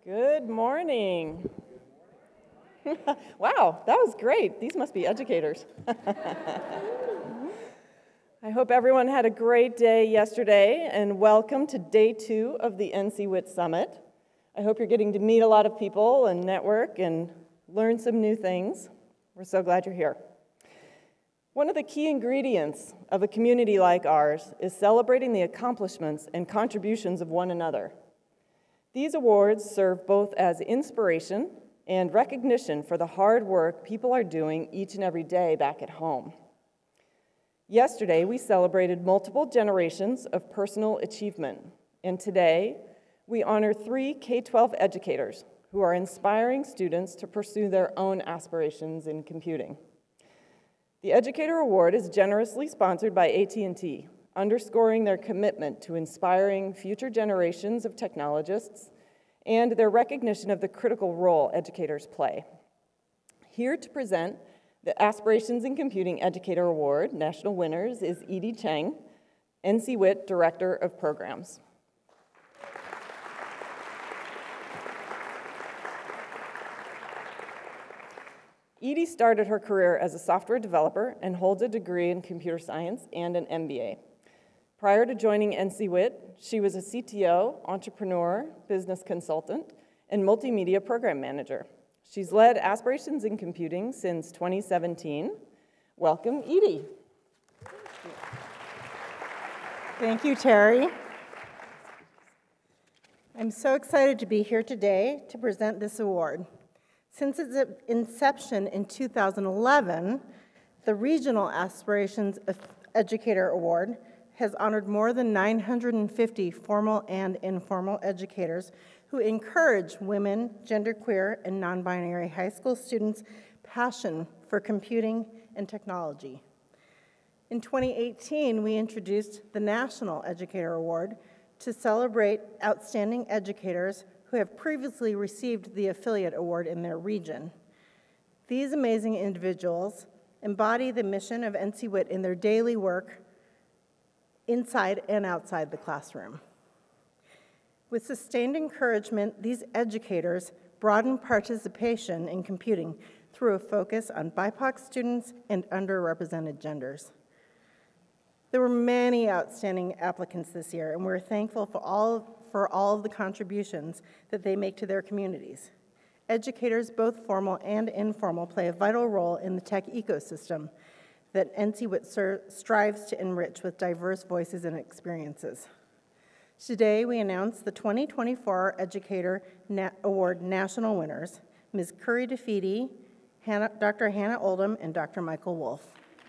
Good morning. Wow, that was great. These must be educators. I hope everyone had a great day yesterday, and welcome to day 2 of the NC WIT Summit. I hope you're getting to meet a lot of people and network and learn some new things. We're so glad you're here. One of the key ingredients of a community like ours is celebrating the accomplishments and contributions of one another. These awards serve both as inspiration and recognition for the hard work people are doing each and every day back at home. Yesterday, we celebrated multiple generations of personal achievement, and today, we honor 3 K-12 educators who are inspiring students to pursue their own aspirations in computing. The Educator Award is generously sponsored by AT&T, underscoring their commitment to inspiring future generations of technologists and their recognition of the critical role educators play. Here to present the Aspirations in Computing Educator Award national winners is Edie Cheng, NC WIT Director of Programs. Edie started her career as a software developer and holds a degree in computer science and an MBA. Prior to joining NC WIT, she was a CTO, entrepreneur, business consultant, and multimedia program manager. She's led Aspirations in Computing since 2017. Welcome, Edie. Thank you, Terry. I'm so excited to be here today to present this award. Since its inception in 2011, the Regional Aspirations Educator Award has honored more than 950 formal and informal educators who encourage women, genderqueer, and non-binary high school students' passion for computing and technology. In 2018, we introduced the National Educator Award to celebrate outstanding educators who have previously received the Affiliate Award in their region. These amazing individuals embody the mission of NC WIT in their daily work inside and outside the classroom. With sustained encouragement, these educators broaden participation in computing through a focus on BIPOC students and underrepresented genders. There were many outstanding applicants this year, and we're thankful for all of the contributions that they make to their communities. Educators, both formal and informal, play a vital role in the tech ecosystem that NC WIT strives to enrich with diverse voices and experiences. Today, we announce the 2024 Educator Award national winners, Ms. Curry DeFeedy, Dr. Hannah Oldham, and Dr. Michael Wolf.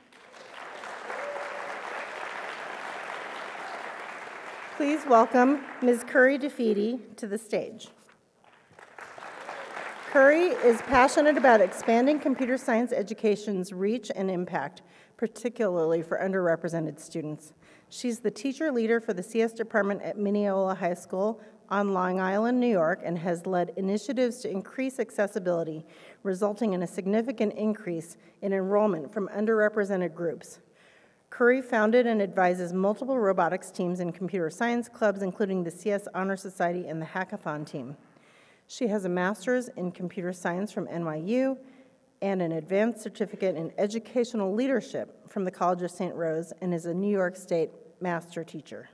Please welcome Ms. Curry DeFeedy to the stage. Curry is passionate about expanding computer science education's reach and impact, particularly for underrepresented students. She's the teacher leader for the CS department at Mineola High School on Long Island, New York, and has led initiatives to increase accessibility, resulting in a significant increase in enrollment from underrepresented groups. Curry founded and advises multiple robotics teams and computer science clubs, including the CS Honor Society and the Hackathon team. She has a master's in computer science from NYU and an advanced certificate in educational leadership from the College of St. Rose, and is a New York State master teacher.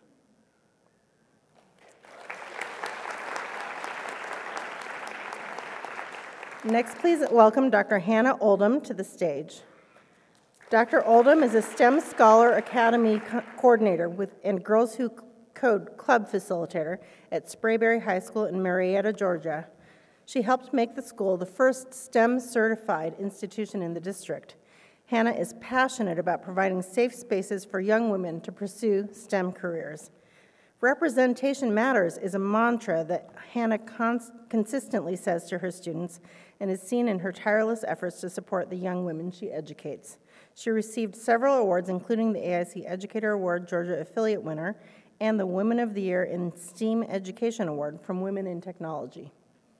Next, please welcome Dr. Hannah Oldham to the stage. Dr. Oldham is a STEM Scholar Academy coordinator and Girls Who Code club facilitator at Sprayberry High School in Marietta, Georgia. She helped make the school the first STEM-certified institution in the district. Hannah is passionate about providing safe spaces for young women to pursue STEM careers. Representation matters is a mantra that Hannah consistently says to her students and is seen in her tireless efforts to support the young women she educates. She received several awards, including the AIC Educator Award Georgia Affiliate winner and the Women of the Year in STEAM Education Award from Women in Technology.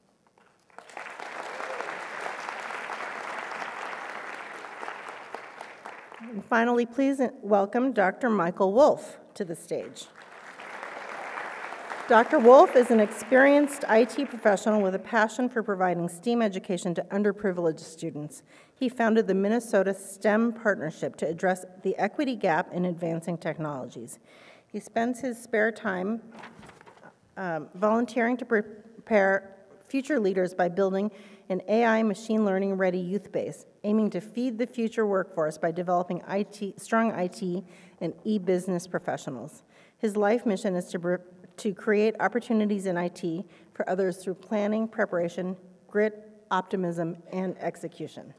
And finally, please welcome Dr. Michael Wolf to the stage. Dr. Wolf is an experienced IT professional with a passion for providing STEAM education to underprivileged students. He founded the Minnesota STEM Partnership to address the equity gap in advancing technologies. He spends his spare time volunteering to prepare future leaders by building an AI machine learning ready youth base, aiming to feed the future workforce by developing strong IT and e-business professionals. His life mission is to create opportunities in IT for others through planning, preparation, grit, optimism, and execution.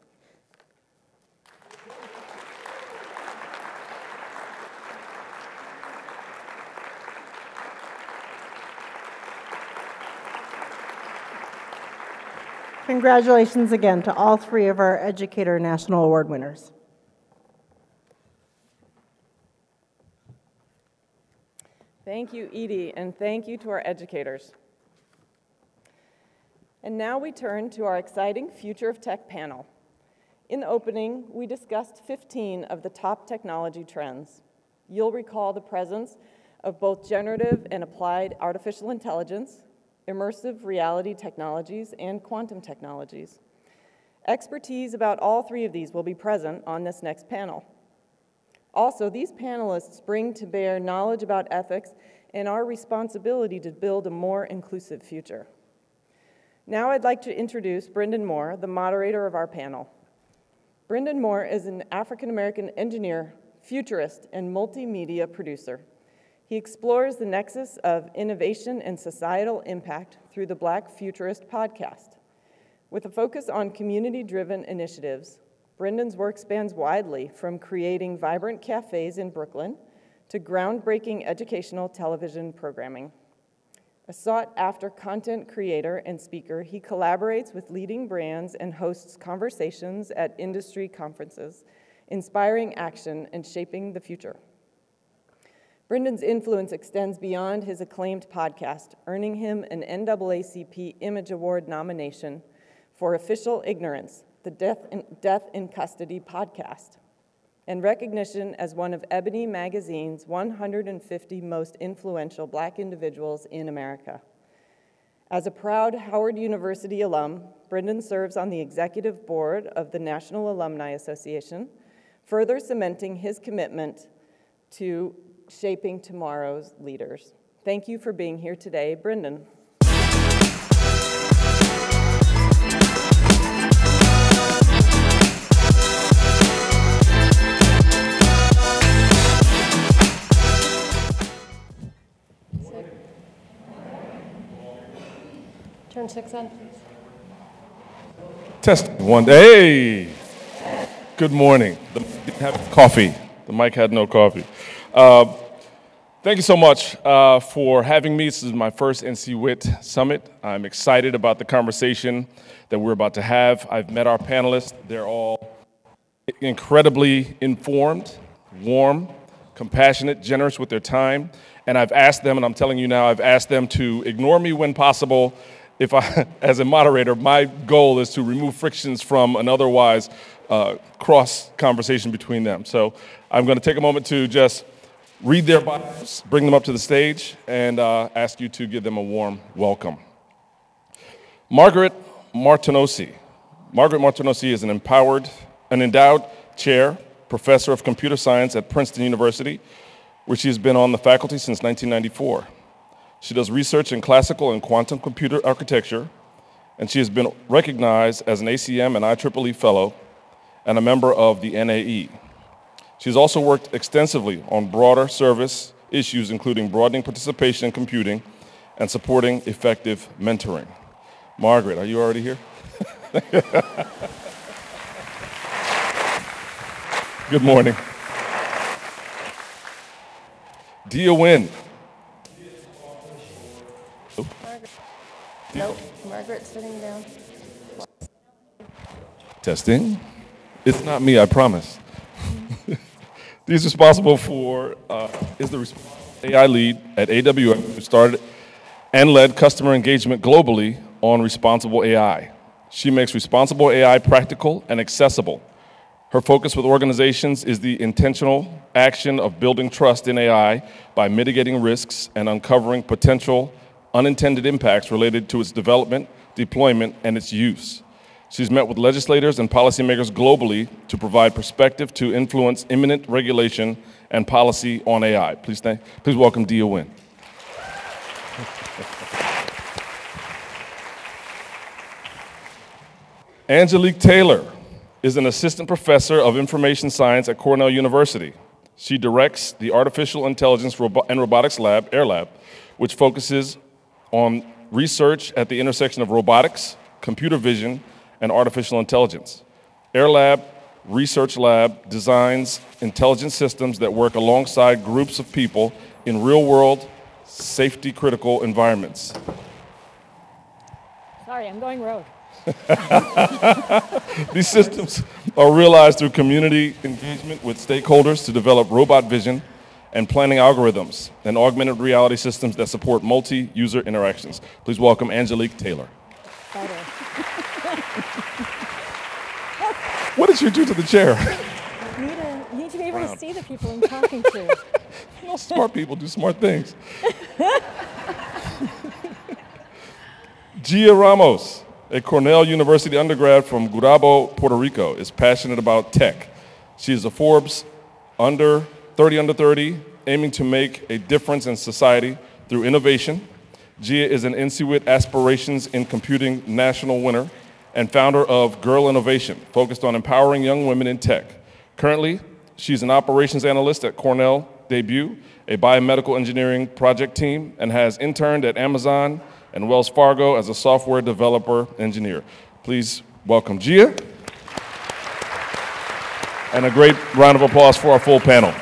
Congratulations again to all three of our Educator National Award winners. Thank you, Edie, and thank you to our educators. And now we turn to our exciting Future of Tech panel. In the opening, we discussed 15 of the top technology trends. You'll recall the presence of both generative and applied artificial intelligence, immersive reality technologies, and quantum technologies. Expertise about all three of these will be present on this next panel. Also, these panelists bring to bear knowledge about ethics and our responsibility to build a more inclusive future. Now I'd like to introduce Bryndan Moore, the moderator of our panel. Bryndan Moore is an African-American engineer, futurist, and multimedia producer. He explores the nexus of innovation and societal impact through the Black Futurist podcast. With a focus on community-driven initiatives, Bryndan's work spans widely from creating vibrant cafes in Brooklyn to groundbreaking educational television programming. A sought-after content creator and speaker, he collaborates with leading brands and hosts conversations at industry conferences, inspiring action and shaping the future. Bryndan's influence extends beyond his acclaimed podcast, earning him an NAACP Image Award nomination for Official Ignorance, the Death in Custody podcast, and recognition as one of Ebony Magazine's 150 most influential Black individuals in America. As a proud Howard University alum, Bryndan serves on the executive board of the National Alumni Association, further cementing his commitment to shaping tomorrow's leaders. Thank you for being here today, Bryndan. Turn 6 on, please. Test one. Hey! Good morning. The mic didn't have coffee. The mic had no coffee. Thank you so much for having me. This is my first NC WIT Summit. I'm excited about the conversation that we're about to have. I've met our panelists. They're all incredibly informed, warm, compassionate, generous with their time. And I've asked them, and I'm telling you now, I've asked them to ignore me when possible. If I, as a moderator, my goal is to remove frictions from an otherwise cross conversation between them. So I'm going to take a moment to just read their bios, bring them up to the stage, and ask you to give them a warm welcome. Margaret Martinosi. Margaret Martinosi is an endowed chair, professor of computer science at Princeton University, where she has been on the faculty since 1994. She does research in classical and quantum computer architecture, and she has been recognized as an ACM and IEEE fellow and a member of the NAE. She's also worked extensively on broader service issues, including broadening participation in computing and supporting effective mentoring. Margaret, are you already here? Good morning. Dia Wynn. Nope, Margaret's sitting down. Testing. It's not me, I promise. He's responsible for, is the AI lead at AWS, who started and led customer engagement globally on responsible AI. She makes responsible AI practical and accessible. Her focus with organizations is the intentional action of building trust in AI by mitigating risks and uncovering potential unintended impacts related to its development, deployment, and its use. She's met with legislators and policymakers globally to provide perspective to influence imminent regulation and policy on AI. Please welcome Dia Nguyen. Angelique Taylor is an assistant professor of information science at Cornell University. She directs the Artificial Intelligence and Robotics Lab, AIR Lab, which focuses on research at the intersection of robotics, computer vision, and artificial intelligence. AIR Lab Research Lab designs intelligent systems that work alongside groups of people in real-world, safety-critical environments. Sorry, I'm going rogue. These systems are realized through community engagement with stakeholders to develop robot vision and planning algorithms and augmented reality systems that support multi-user interactions. Please welcome Angelique Taylor. What did you do to the chair? Need to be able to see the people I'm talking to. You know, smart people do smart things. Gia Ramos, a Cornell University undergrad from Gurabo, Puerto Rico, is passionate about tech. She is a Forbes 30 under 30, aiming to make a difference in society through innovation. Gia is an NCWIT Aspirations in Computing National winner and founder of Girl Innovation, focused on empowering young women in tech. Currently, she's an operations analyst at Cornell Debut, a biomedical engineering project team, and has interned at Amazon and Wells Fargo as a software developer engineer. Please welcome Gia. And a great round of applause for our full panel.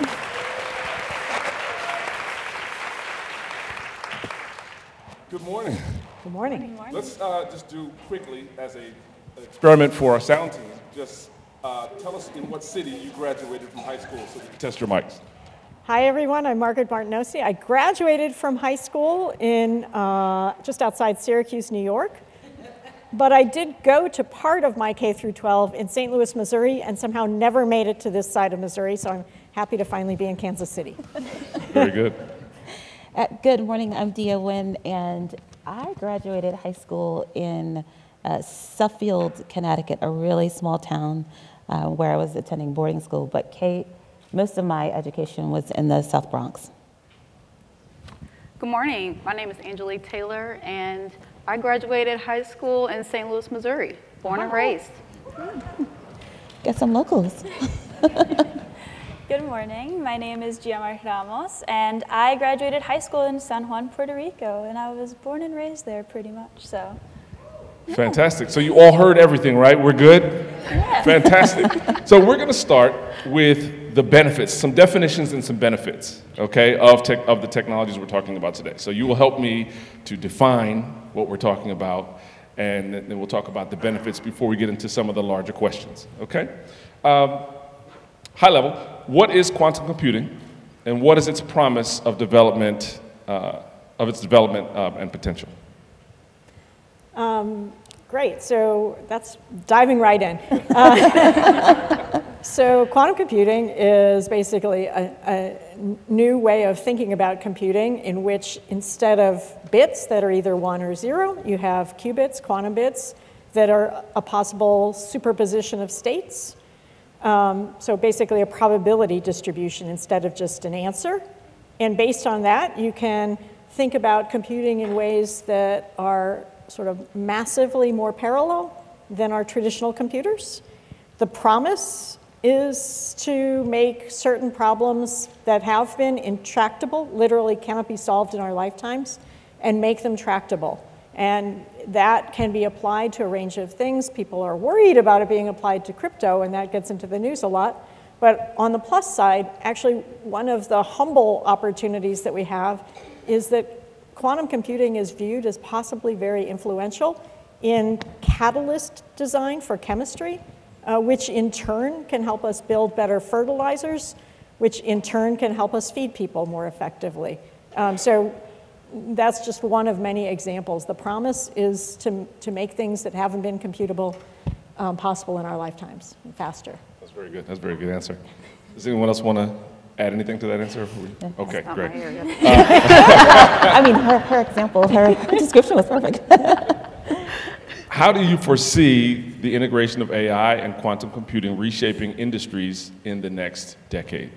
Good morning. Good morning. Good morning. Let's just do quickly as an experiment for our sound team. Just tell us in what city you graduated from high school so we can test your mics. Hi, everyone. I'm Margaret Martinosi. I graduated from high school in just outside Syracuse, New York. But I did go to part of my K through 12 in St. Louis, Missouri, and somehow never made it to this side of Missouri. So I'm happy to finally be in Kansas City. Very good. Good morning. I'm Dia Nguyen, and I graduated high school in Suffield, Connecticut, a really small town where I was attending boarding school. But most of my education was in the South Bronx. Good morning. My name is Angelique Taylor, and I graduated high school in St. Louis, Missouri, born and raised. Got some locals. Good morning. My name is Giamar Ramos, and I graduated high school in San Juan, Puerto Rico, and I was born and raised there pretty much, so. Fantastic. So you all heard everything, right? We're good? Yeah. Fantastic. So we're going to start with the benefits, some definitions and some benefits, okay, of the technologies we're talking about today. So you will help me to define what we're talking about, and then we'll talk about the benefits before we get into some of the larger questions, okay? High level, what is quantum computing, and what is its promise of development, and potential? Great, so that's diving right in. So quantum computing is basically a new way of thinking about computing in which instead of bits that are either 1 or 0, you have qubits, quantum bits, that are a possible superposition of states. So basically a probability distribution instead of just an answer. And based on that, you can think about computing in ways that are sort of massively more parallel than our traditional computers. The promise is to make certain problems that have been intractable, literally cannot be solved in our lifetimes, and make them tractable. And that can be applied to a range of things. People are worried about it being applied to crypto, and that gets into the news a lot. But on the plus side, actually, one of the humble opportunities that we have is that quantum computing is viewed as possibly very influential in catalyst design for chemistry, which in turn can help us build better fertilizers, which in turn can help us feed people more effectively. So that's just one of many examples. The promise is to make things that haven't been computable possible in our lifetimes and faster. That's very good. That's a very good answer. Does anyone else want to add anything to that answer? Okay, great. mean, her example, her description was perfect. How do you foresee the integration of AI and quantum computing reshaping industries in the next decade?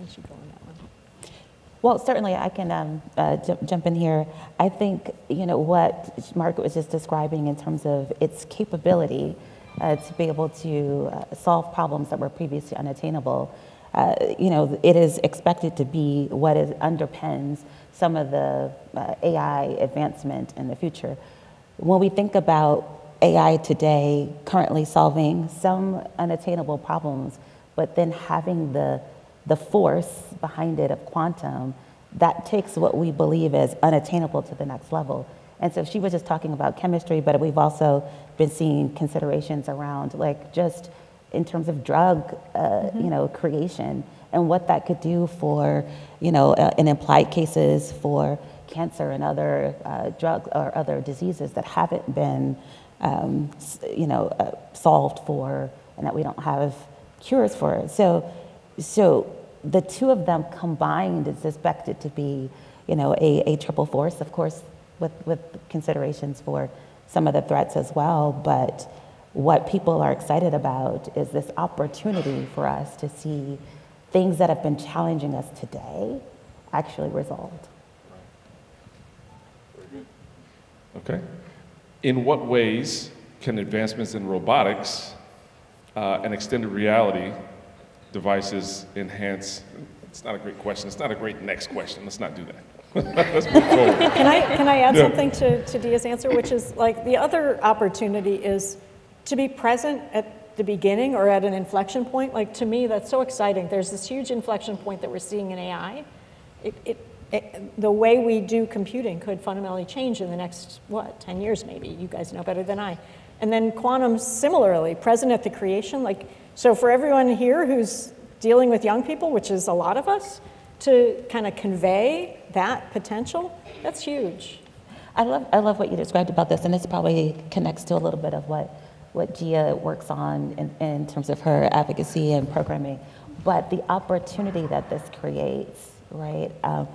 Well, certainly I can jump in here. I think, what Margaret was just describing in terms of its capability to be able to solve problems that were previously unattainable, it is expected to be what underpins some of the AI advancement in the future. When we think about AI today currently solving some unattainable problems, but then having the force behind it of quantum, that takes what we believe is unattainable to the next level. And so she was just talking about chemistry, but we've also been seeing considerations around just in terms of drug, creation and what that could do for, in implied cases for cancer and other drugs or other diseases that haven't been, solved for and that we don't have cures for. So the two of them combined is expected to be, a triple force, of course, with considerations for some of the threats as well. But what people are excited about is this opportunity for us to see things that have been challenging us today actually resolved. Okay. In what ways can advancements in robotics and extended reality devices enhance? It's not a great question. It's not a great next question. Let's not do that. Let's move forward. Can I add something to Dia's answer, which is the other opportunity is to be present at the beginning or at an inflection point. To me, that's so exciting. There's this huge inflection point that we're seeing in AI. The way we do computing could fundamentally change in the next, 10 years maybe? You guys know better than I. And then quantum, similarly, present at the creation. So for everyone here who's dealing with young people, which is a lot of us, to kind of convey that potential, that's huge. I love what you described about this, and this probably connects to a little bit of what Gia works on in terms of her advocacy and programming. But the opportunity that this creates, right,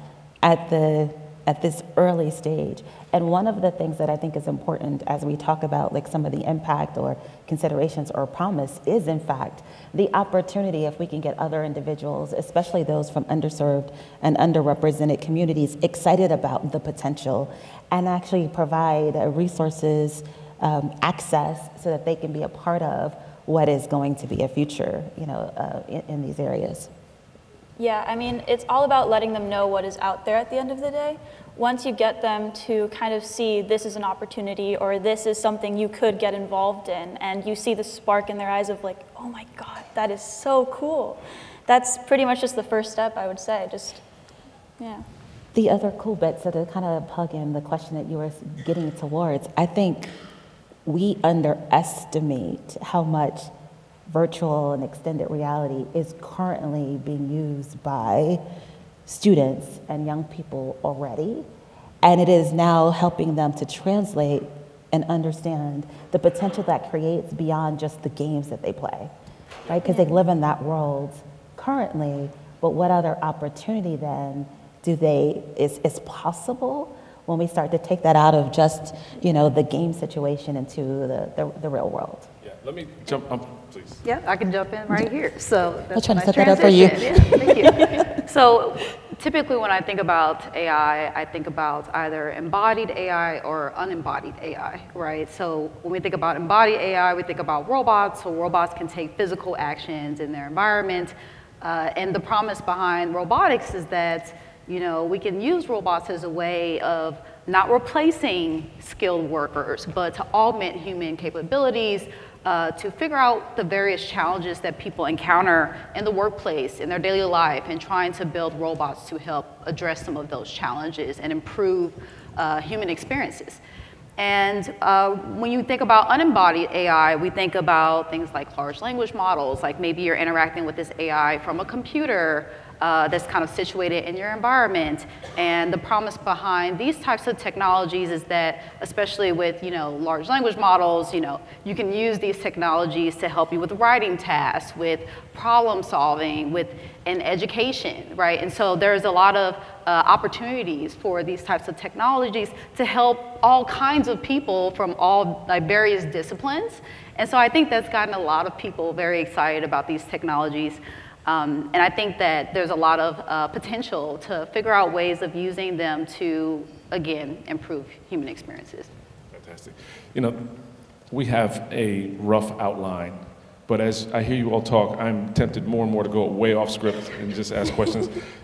at this early stage. And one of the things that I think is important as we talk about some of the impact or considerations or promise is, in fact, the opportunity if we can get other individuals, especially those from underserved and underrepresented communities, excited about the potential and actually provide resources, access, so that they can be a part of what is going to be a future, in these areas. Yeah, I mean, it's all about letting them know what is out there at the end of the day. Once you get them to kind of see this is an opportunity or this is something you could get involved in, and you see the spark in their eyes of oh my God, that is so cool. That's pretty much just the first step, I would say, yeah. The other cool bit, so to kind of plug in the question that you were getting towards, I think we underestimate how much virtual and extended reality is currently being used by students and young people already. And it is now helping them to translate and understand the potential that creates beyond just the games that they play, right? Because they live in that world currently, but what other opportunity then is possible when we start to take that out of just, the game situation into the real world? Yeah, let me jump, please. Yeah, I can jump in right here. So I'll try to set that up for you. Yeah, thank you. So typically when I think about AI, I think about either embodied AI or unembodied AI, right? So when we think about embodied AI, we think about robots. So robots can take physical actions in their environment. And the promise behind robotics is that we can use robots as a way of not replacing skilled workers, but to augment human capabilities, to figure out the various challenges that people encounter in the workplace, in their daily life, and trying to build robots to help address some of those challenges and improve human experiences. And when you think about unembodied AI, we think about things like large language models, like maybe you're interacting with this AI from a computer, that's kind of situated in your environment. And the promise behind these types of technologies is that, especially with large language models, you can use these technologies to help you with writing tasks, with problem solving, with in education, right? And so there's a lot of opportunities for these types of technologies to help all kinds of people from all various disciplines. And so I think that's gotten a lot of people very excited about these technologies. And I think that there's a lot of potential to figure out ways of using them to, again, improve human experiences. Fantastic. We have a rough outline, but as I hear you all talk, I'm tempted more and more to go way off script and just ask questions.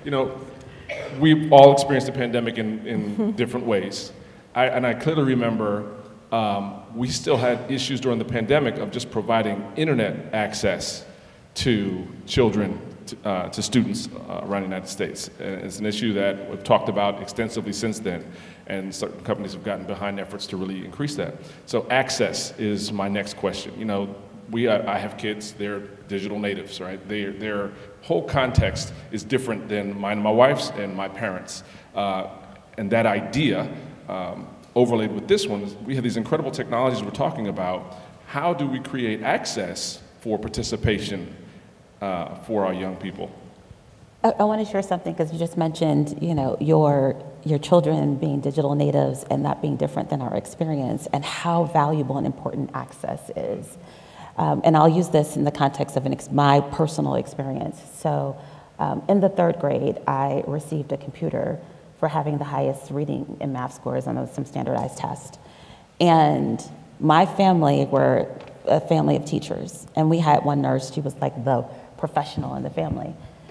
We've all experienced the pandemic in different ways. I clearly remember we still had issues during the pandemic of just providing internet access to children, to students around the United States. And it's an issue that we've talked about extensively since then, and certain companies have gotten behind efforts to really increase that. So access is my next question. I have kids, they're digital natives, right? Their whole context is different than mine and my wife's and my parents'. And that idea, overlaid with this one, we have these incredible technologies we're talking about. How do we create access for participation for our young people? I want to share something because you just mentioned, your children being digital natives and that being different than our experience, and how valuable and important access is. And I'll use this in the context of my personal experience. So in the 3rd grade, I received a computer for having the highest reading and math scores on some standardized test. And my family were a family of teachers, and we had one nurse. She was like the professional in the family.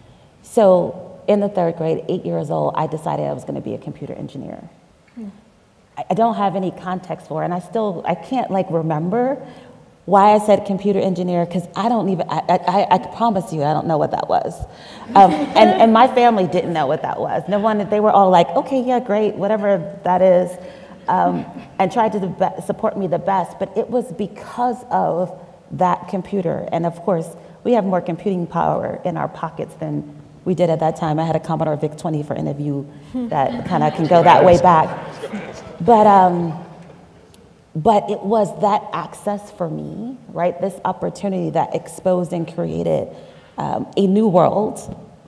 So in the 3rd grade, 8 years old, I decided I was going to be a computer engineer. I don't have any context for it, and I can't remember why I said computer engineer, because I promise you, I don't know what that was. And my family didn't know what that was. They were all like, okay, yeah, great, whatever that is, and tried to support me the best, but it was because of that computer. And of course, we have more computing power in our pockets than we did at that time. I had a Commodore VIC-20 for any of you that kind of can go that way back. But it was that access for me, right? This opportunity that exposed and created a new world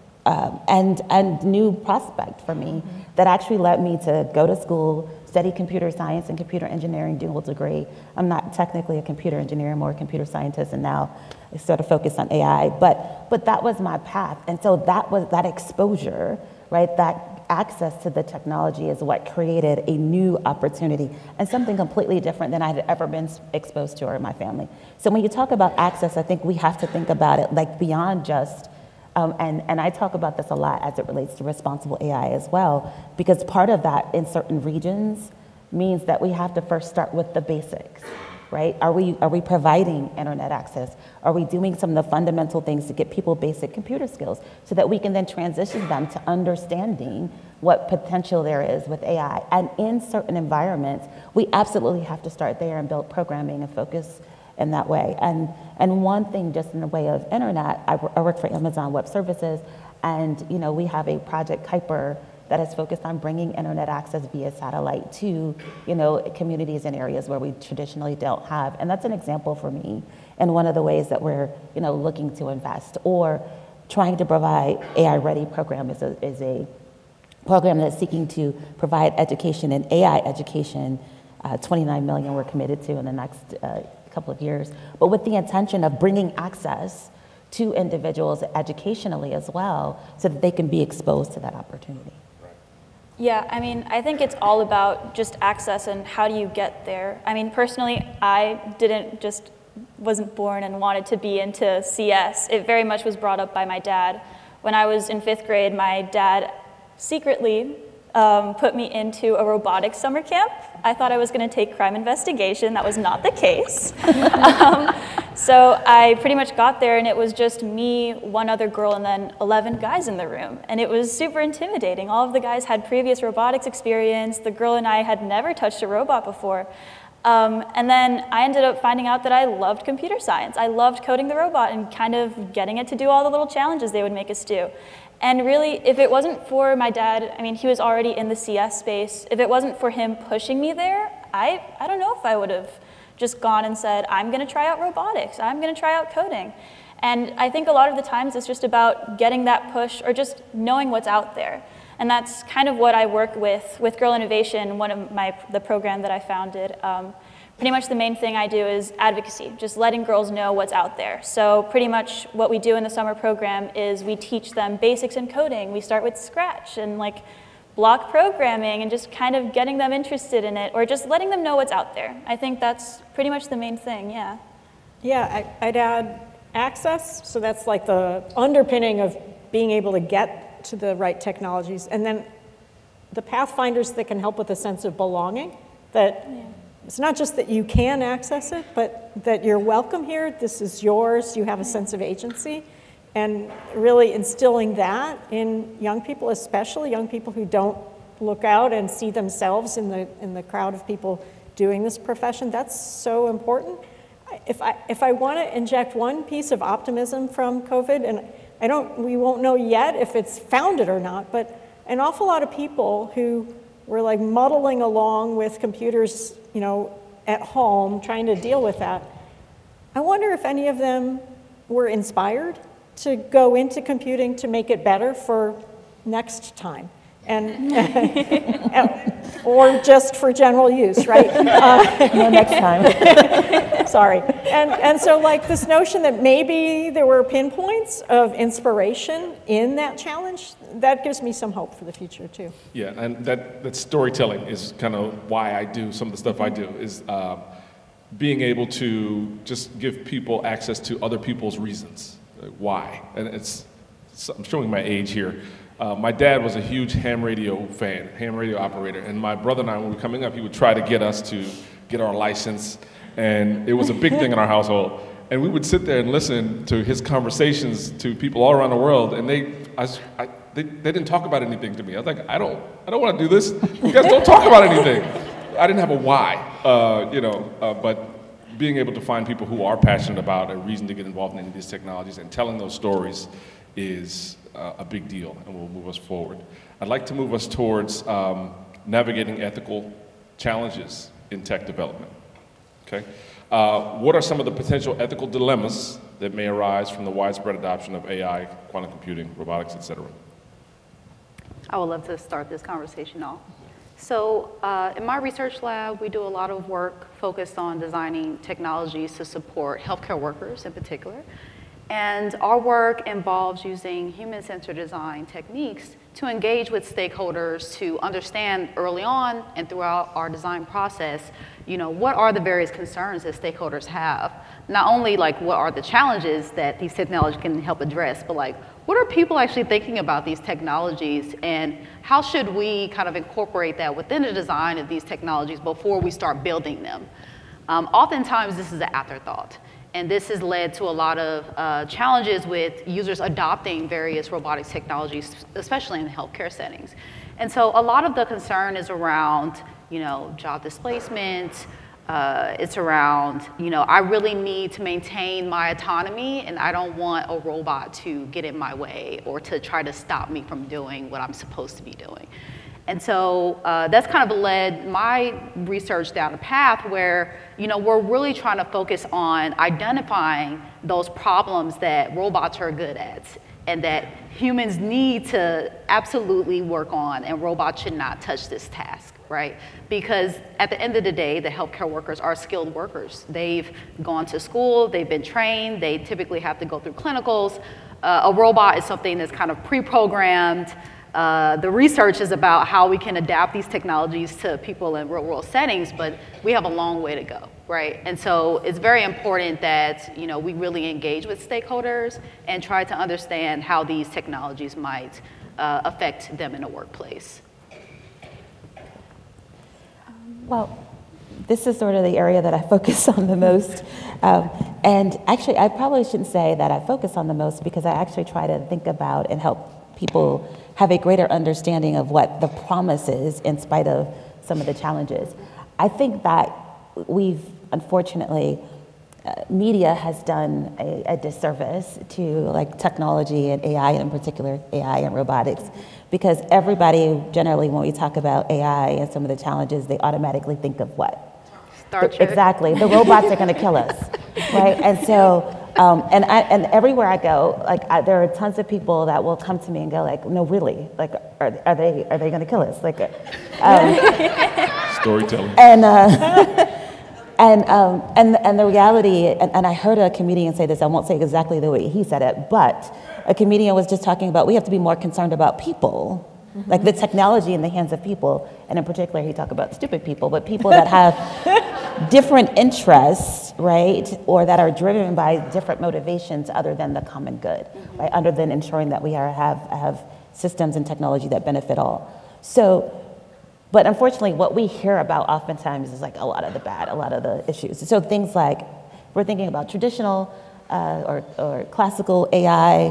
and new prospect for me that actually led me to go to school, study computer science and computer engineering, dual degree. I'm not technically a computer engineer, I'm more a computer scientist, and now I sort of focus on AI. But that was my path, and so that exposure, right? That access to the technology is what created a new opportunity and something completely different than I had ever been exposed to or in my family. So when you talk about access, I think we have to think about it beyond just, and I talk about this a lot as it relates to responsible AI as well, because part of that in certain regions means that we have to first start with the basics, right? Are we providing internet access? Are we doing some of the fundamental things to get people basic computer skills so that we can then transition them to understanding what potential there is with AI? And in certain environments, we absolutely have to start there and build programming and focus in that way. And one thing just in the way of internet, I work for Amazon Web Services, and we have a Project Kuiper that is focused on bringing internet access via satellite to, communities and areas where we traditionally don't have. And that's an example for me, and one of the ways that we're, looking to invest. Or trying to provide AI-ready program is a program that's seeking to provide education and AI education, 29 million we're committed to in the next couple of years, but with the intention of bringing access to individuals educationally as well, so that they can be exposed to that opportunity. Yeah, I think it's all about just access and how do you get there. Personally, I wasn't born and wanted to be into CS. It very much was brought up by my dad. When I was in 5th grade, my dad secretly put me into a robotics summer camp. I thought I was going to take crime investigation. That was not the case. So I pretty much got there, and it was just me, one other girl, and then 11 guys in the room. And it was super intimidating. All of the guys had previous robotics experience. The girl and I had never touched a robot before. And then I ended up finding out that I loved computer science. I loved coding the robot and kind of getting it to do all the little challenges they would make us do. And really, if it wasn't for my dad, I mean, he was already in the CS space. If it wasn't for him pushing me there, I don't know if I would have just gone and said, I'm going to try out robotics. I'm going to try out coding. And I think a lot of the times it's just about getting that push or just knowing what's out there. And that's kind of what I work with Girl Innovation, one of the program that I founded. Pretty much the main thing I do is advocacy, just letting girls know what's out there. So pretty much what we do in the summer program is we teach them basics in coding. We start with Scratch and like block programming and just kind of getting them interested in it or just letting them know what's out there. I think that's pretty much the main thing, yeah. Yeah, I'd add access. So that's like the underpinning of being able to get to the right technologies. And then the pathfinders that can help with a sense of belonging, that it's not just that you can access it, but that you're welcome here, this is yours, you have a sense of agency, and really instilling that in young people, especially young people who don't look out and see themselves in the crowd of people doing this profession. That's so important. If I want to inject one piece of optimism from COVID, and we won't know yet if it's founded or not, but an awful lot of people who were like muddling along with computers, at home, trying to deal with that. I wonder if any of them were inspired to go into computing to make it better for next time, and or just for general use, right? No, next time. Sorry. And so like this notion that maybe there were pinpoints of inspiration in that challenge, that gives me some hope for the future too. Yeah, and that storytelling is kind of why I do some of the stuff I do, is being able to just give people access to other people's reasons, why. And I'm showing my age here. My dad was a huge ham radio fan, ham radio operator, and my brother and I, when we were coming up, he would try to get us to get our license, and it was a big thing in our household. And we would sit there and listen to his conversations to people all around the world, and they didn't talk about anything to me. I was like, I don't want to do this. You guys don't talk about anything. I didn't have a why, but being able to find people who are passionate about a reason to get involved in any of these technologies and telling those stories is a big deal, and will move us forward. I'd like to move us towards navigating ethical challenges in tech development. Okay? What are some of the potential ethical dilemmas that may arise from the widespread adoption of AI, quantum computing, robotics, et cetera? I would love to start this conversation off. So in my research lab, we do a lot of work focused on designing technologies to support healthcare workers in particular. And our work involves using human-centered design techniques to engage with stakeholders to understand early on and throughout our design process, what are the various concerns that stakeholders have? Not only like what are the challenges that these technologies can help address, but like what are people actually thinking about these technologies, and how should we kind of incorporate that within the design of these technologies before we start building them? Oftentimes this is an afterthought. And this has led to a lot of challenges with users adopting various robotics technologies, especially in healthcare settings. And so a lot of the concern is around, job displacement. It's around, I really need to maintain my autonomy, and I don't want a robot to get in my way or to try to stop me from doing what I'm supposed to be doing. And so that's kind of led my research down a path where, we're really trying to focus on identifying those problems that robots are good at and that humans need to absolutely work on, and robots should not touch this task, right? Because at the end of the day, the healthcare workers are skilled workers. They've gone to school, they've been trained, they typically have to go through clinicals. A robot is something that's kind of pre-programmed. The research is about how we can adapt these technologies to people in real world settings, but we have a long way to go, right? And so it's very important that we really engage with stakeholders and try to understand how these technologies might affect them in the workplace. Well, this is sort of the area that I focus on the most. And actually, I probably shouldn't say that I focus on the most, because I actually try to think about and help people have a greater understanding of what the promise is in spite of some of the challenges. I think that we've unfortunately media has done a disservice to like technology and AI, and in particular AI and robotics, because everybody generally, when we talk about AI and some of the challenges, they automatically think of what? Star Trek. Exactly, the robots are going to kill us, right? And so, and everywhere I go, like there are tons of people that will come to me and go like, no, really, like, are they going to kill us? Like, Storytelling. And the reality, and I heard a comedian say this, I won't say exactly the way he said it, but a comedian was just talking about we have to be more concerned about people, like the technology in the hands of people, and in particular he talked about stupid people, but people that have different interests, right, or that are driven by different motivations other than the common good, right, other than ensuring that we have systems and technology that benefit all. So, but unfortunately, what we hear about oftentimes is like a lot of the bad, a lot of the issues. So things like, we're thinking about traditional or classical AI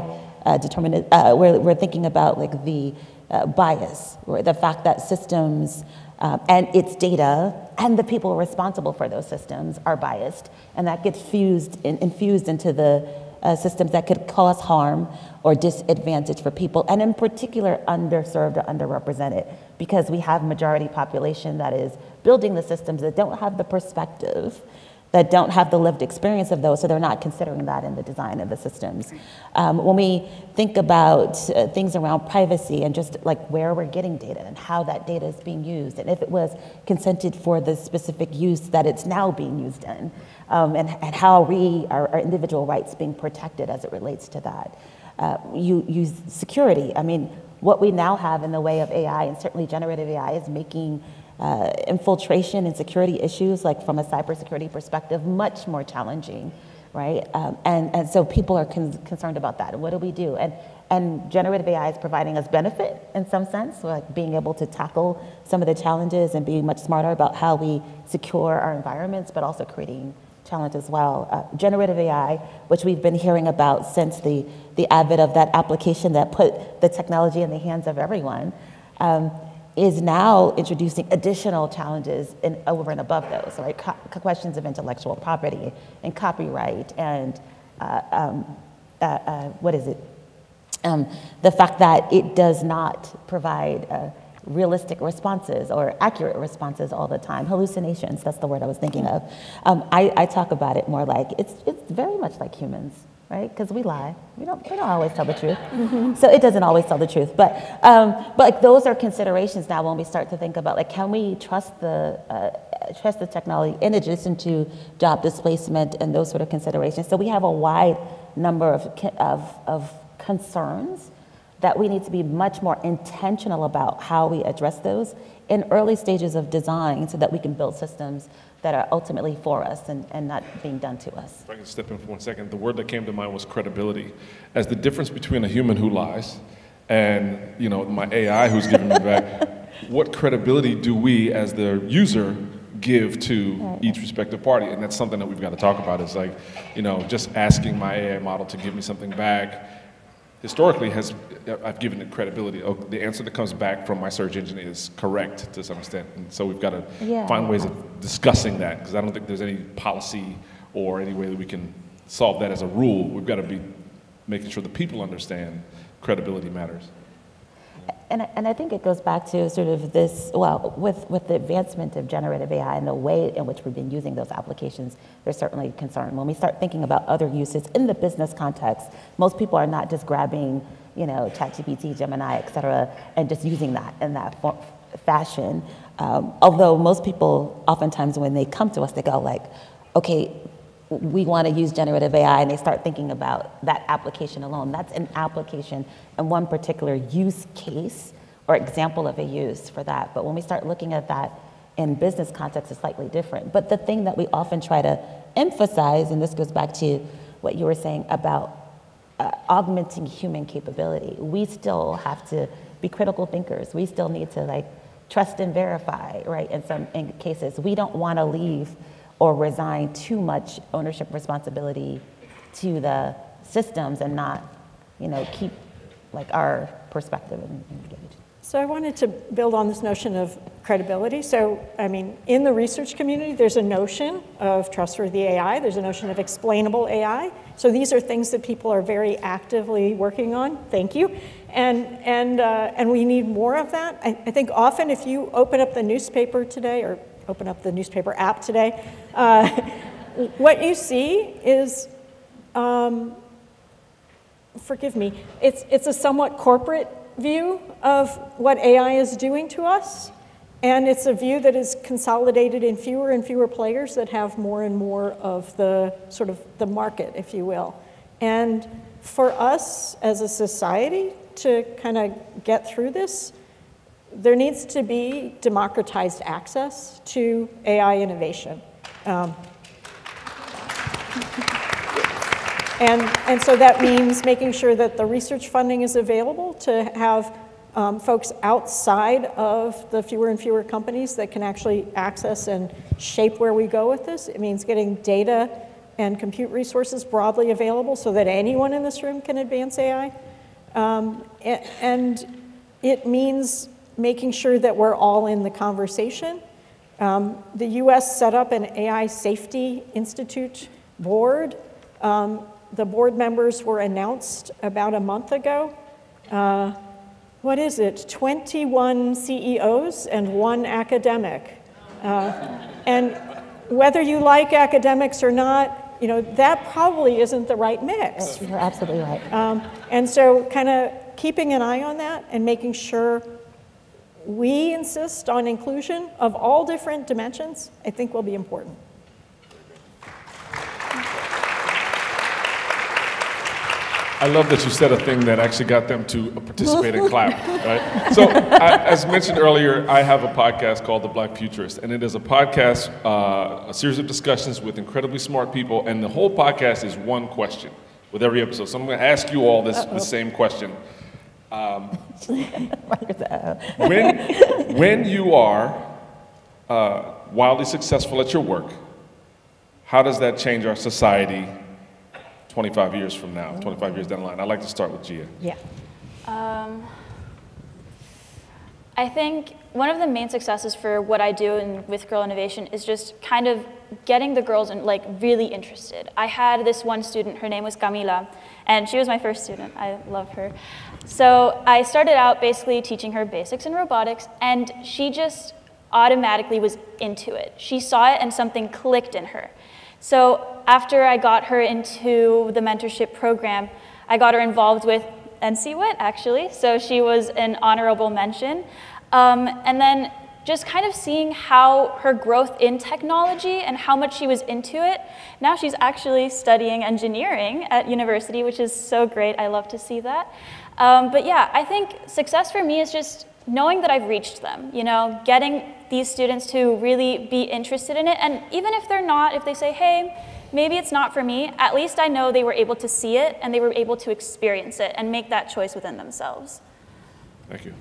we're thinking about like the bias, or the fact that systems and its data and the people responsible for those systems are biased, and that gets infused into the systems that could cause harm or disadvantage for people, and in particular underserved or underrepresented, because we have majority population that is building the systems that don't have the perspective, that don't have the lived experience of those, so they're not considering that in the design of the systems. When we think about things around privacy and just like where we're getting data and how that data is being used, and if it was consented for the specific use that it's now being used in, and how our individual rights being protected as it relates to that. You use security. I mean, what we now have in the way of AI, and certainly generative AI, is making infiltration and security issues, like from a cybersecurity perspective, much more challenging, right? And so people are concerned about that. And what do we do? And generative AI is providing us benefit in some sense, like being able to tackle some of the challenges and being much smarter about how we secure our environments, but also creating challenge as well. Generative AI, which we've been hearing about since the advent of that application that put the technology in the hands of everyone, is now introducing additional challenges over and above those, right? Questions of intellectual property and copyright and the fact that it does not provide realistic responses or accurate responses all the time. Hallucinations, that's the word I was thinking of. I talk about it more like it's very much like humans, right? Because we lie. We don't always tell the truth. So it doesn't always tell the truth. But like those are considerations now when we start to think about like, can we trust the technology in addition to job displacement and those sort of considerations. So we have a wide number of concerns that we need to be much more intentional about how we address those in early stages of design so that we can build systems that are ultimately for us and not being done to us. If I can step in for 1 second, the word that came to mind was credibility. As the difference between a human who lies and my AI who's giving me back, what credibility do we as the user give to each respective party? And that's something that we've got to talk about. Is like, just asking my AI model to give me something back historically I've given it credibility. The answer that comes back from my search engine is correct to some extent. And so we've got to find ways of discussing that, because I don't think there's any policy or any way that we can solve that as a rule. We've got to be making sure the people understand credibility matters. And I think it goes back to sort of this, with the advancement of generative AI and the way in which we've been using those applications, there's certainly concern. When we start thinking about other uses in the business context, most people are not just grabbing, ChatGPT, Gemini, et cetera, and just using that in that fashion. Although most people, oftentimes when they come to us, they go like, okay, we want to use generative AI, and they start thinking about that application alone. That's an application and one particular use case or example of a use for that. But when we start looking at that in business context, it's slightly different. But the thing that we often try to emphasize, and this goes back to what you were saying about augmenting human capability, we still have to be critical thinkers. We still need to trust and verify, right? In some cases, we don't want to leave or resign too much ownership responsibility to the systems and not, keep our perspective engaged. So I wanted to build on this notion of credibility. So, I mean, in the research community, there's a notion of trustworthy AI. There's a notion of explainable AI. So these are things that people are very actively working on. Thank you. And we need more of that. I think often if you open up the newspaper today, or open up the newspaper app today, what you see is, forgive me, it's a somewhat corporate view of what AI is doing to us, and it's a view that is consolidated in fewer and fewer players that have more and more of the sort of the market, if you will. And for us as a society to kind of get through this, there needs to be democratized access to AI innovation. And so that means making sure that the research funding is available to have folks outside of the fewer and fewer companies that can actually access and shape where we go with this. It means getting data and compute resources broadly available so that anyone in this room can advance AI. And it means making sure that we're all in the conversation. The US set up an AI Safety Institute board. The board members were announced about a month ago. What is it? 21 CEOs and 1 academic. And whether you like academics or not, you know, that probably isn't the right mix. You're absolutely right. And so kind of keeping an eye on that and making sure we insist on inclusion of all different dimensions, I think will be important. I love that you said a thing that actually got them to participate and clap, right? So, as mentioned earlier, I have a podcast called The Black Futurist, and it is a podcast, a series of discussions with incredibly smart people, and the whole podcast is one question with every episode. So I'm going to ask you all the same question. When you are wildly successful at your work, how does that change our society 25 years from now, 25 years down the line? I'd like to start with Gia. Yeah. I think one of the main successes for what I do with Girl Innovation is just kind of getting the girls like really interested. I had this one student, her name was Camila, and she was my first student. I love her. So I started out basically teaching her basics in robotics, and she just automatically was into it. She saw it and something clicked in her. So after I got her into the mentorship program, I got her involved with NCWIT, actually. So she was an honorable mention. And then just kind of seeing how her growth in technology and how much she was into it. Now she's actually studying engineering at university, which is so great. I love to see that. But yeah, I think success for me is just knowing that I've reached them, you know, getting these students to really be interested in it. And even if they're not, if they say, hey, maybe it's not for me, at least I know they were able to see it and they were able to experience it and make that choice within themselves. Thank you.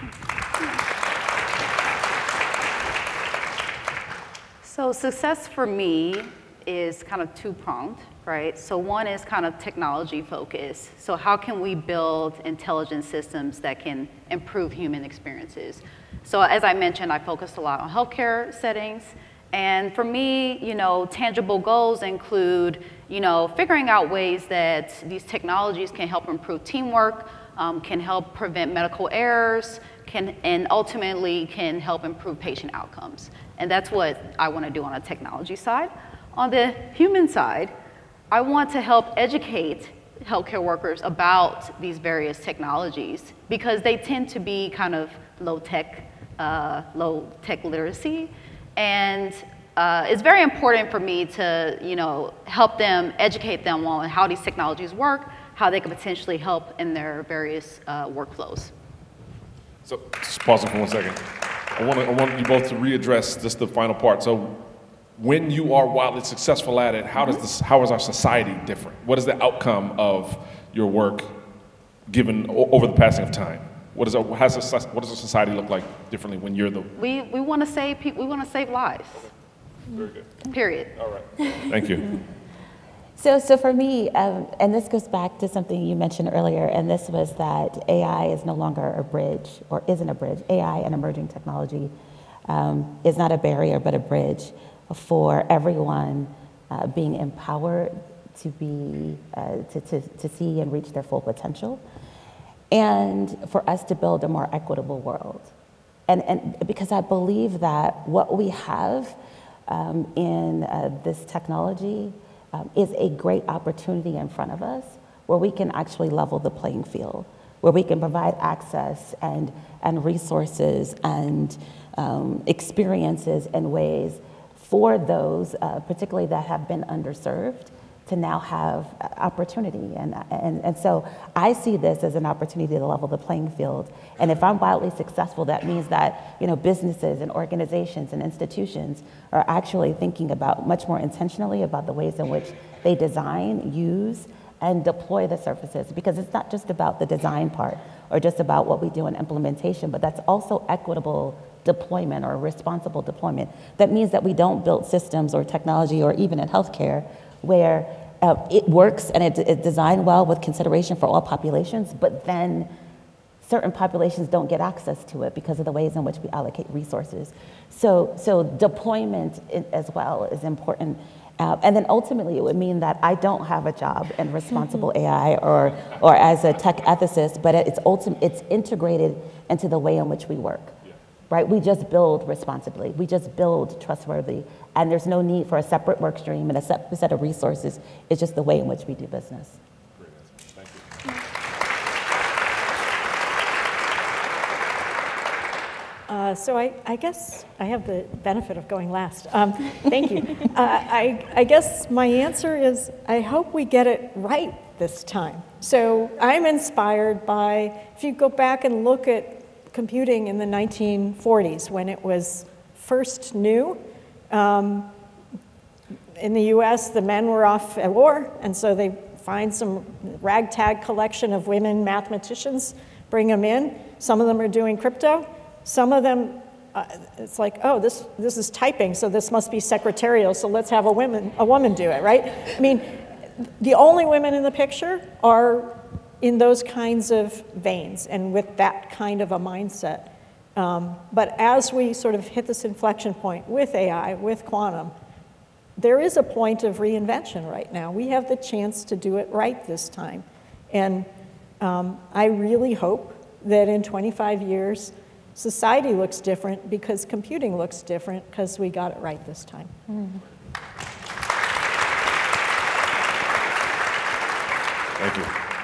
So success for me is kind of two-pronged, right? So one is kind of technology focused. So how can we build intelligent systems that can improve human experiences? So as I mentioned, I focused a lot on healthcare settings. And for me, you know, tangible goals include, you know, figuring out ways that these technologies can help improve teamwork, can help prevent medical errors, and ultimately can help improve patient outcomes. And that's what I want to do on a technology side. On the human side, I want to help educate healthcare workers about these various technologies because they tend to be kind of low tech literacy. And it's very important for me to, you know, help them, educate them on how these technologies work, how they can potentially help in their various workflows. So just pause it for 1 second. I want you both to readdress just the final part. So when you are wildly successful at it, how is our society different? What is the outcome of your work given over the passing of time? What does a society look like differently when you're the... We want to save people, we want to save lives. Very good. Period. All right. Thank you. So for me, and this goes back to something you mentioned earlier, and this was that AI is no longer a bridge, or isn't a bridge. AI and emerging technology is not a barrier, but a bridge for everyone being empowered to be, to see and reach their full potential, and for us to build a more equitable world. And because I believe that what we have in this technology is a great opportunity in front of us where we can actually level the playing field, where we can provide access and resources and experiences and ways for those, particularly that have been underserved, to now have opportunity. And so I see this as an opportunity to level the playing field. And if I'm wildly successful, that means that businesses and organizations and institutions are actually thinking about much more intentionally about the ways in which they design, use, and deploy the services. Because it's not just about the design part or just about what we do in implementation, but that's also equitable deployment or responsible deployment. That means that we don't build systems or technology, or even in healthcare, where it works and it's designed well with consideration for all populations, but then certain populations don't get access to it because of the ways in which we allocate resources. So deployment as well is important. And then ultimately it would mean that I don't have a job in responsible AI or as a tech ethicist, but it's integrated into the way in which we work. Right? We just build responsibly. We just build trustworthy. And there's no need for a separate work stream and a separate set of resources. It's just the way in which we do business. Great answer. Thank you. So I guess I have the benefit of going last. Thank you. I guess my answer is I hope we get it right this time. So I'm inspired by, if you go back and look at computing in the 1940s when it was first new. In the US, the men were off at war, and so they find some ragtag collection of women mathematicians, bring them in. Some of them are doing crypto. Some of them, it's like, oh, this is typing, so this must be secretarial, so let's have a woman do it, right? I mean, the only women in the picture are in those kinds of veins and with that kind of a mindset. But as we sort of hit this inflection point with AI, with quantum, there is a point of reinvention right now. We have the chance to do it right this time. And I really hope that in 25 years, society looks different because computing looks different because we got it right this time. Thank you.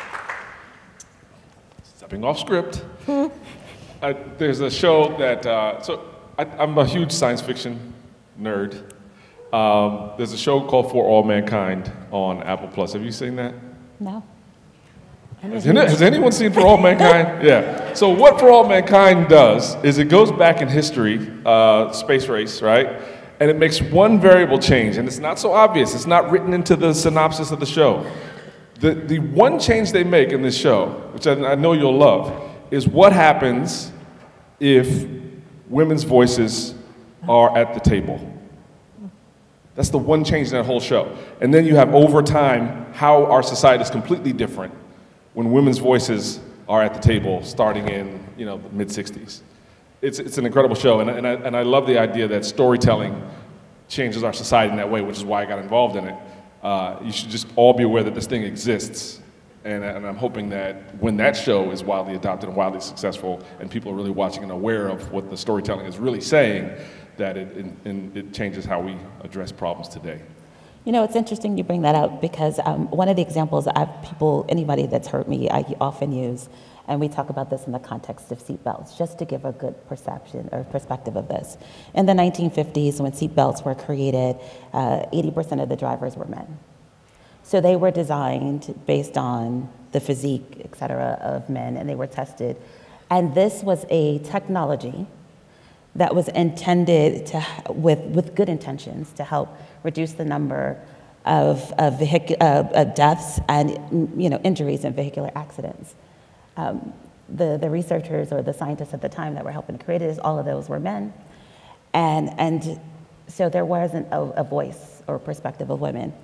Stepping off script, there's a show that, I'm a huge science fiction nerd. There's a show called For All Mankind on Apple Plus. Have you seen that? No. Has anyone seen For All Mankind? Yeah. So what For All Mankind does is it goes back in history, space race, right? And it makes one variable change, and it's not so obvious. It's not written into the synopsis of the show. The one change they make in this show, which I know you'll love, is what happens if women's voices are at the table. That's the one change in that whole show. And then you have over time how our society is completely different when women's voices are at the table starting in the mid-60s. It's an incredible show, and I love the idea that storytelling changes our society in that way, which is why I got involved in it. You should just all be aware that this thing exists, and I'm hoping that when that show is widely adopted and widely successful, and people are really watching and aware of what the storytelling is really saying, that it changes how we address problems today. It's interesting you bring that up because one of the examples anybody that's heard me, I often use, and we talk about this in the context of seatbelts, just to give a good perception or perspective of this. In the 1950s, when seatbelts were created, 80% of the drivers were men. So they were designed based on the physique, et cetera, of men, and they were tested. And this was a technology that was intended with good intentions to help reduce the number of deaths and injuries in vehicular accidents. The researchers or the scientists at the time that were helping to create it, all of those were men. And so there wasn't a voice or perspective of women.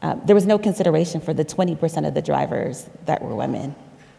there was no consideration for the 20% of the drivers that were women.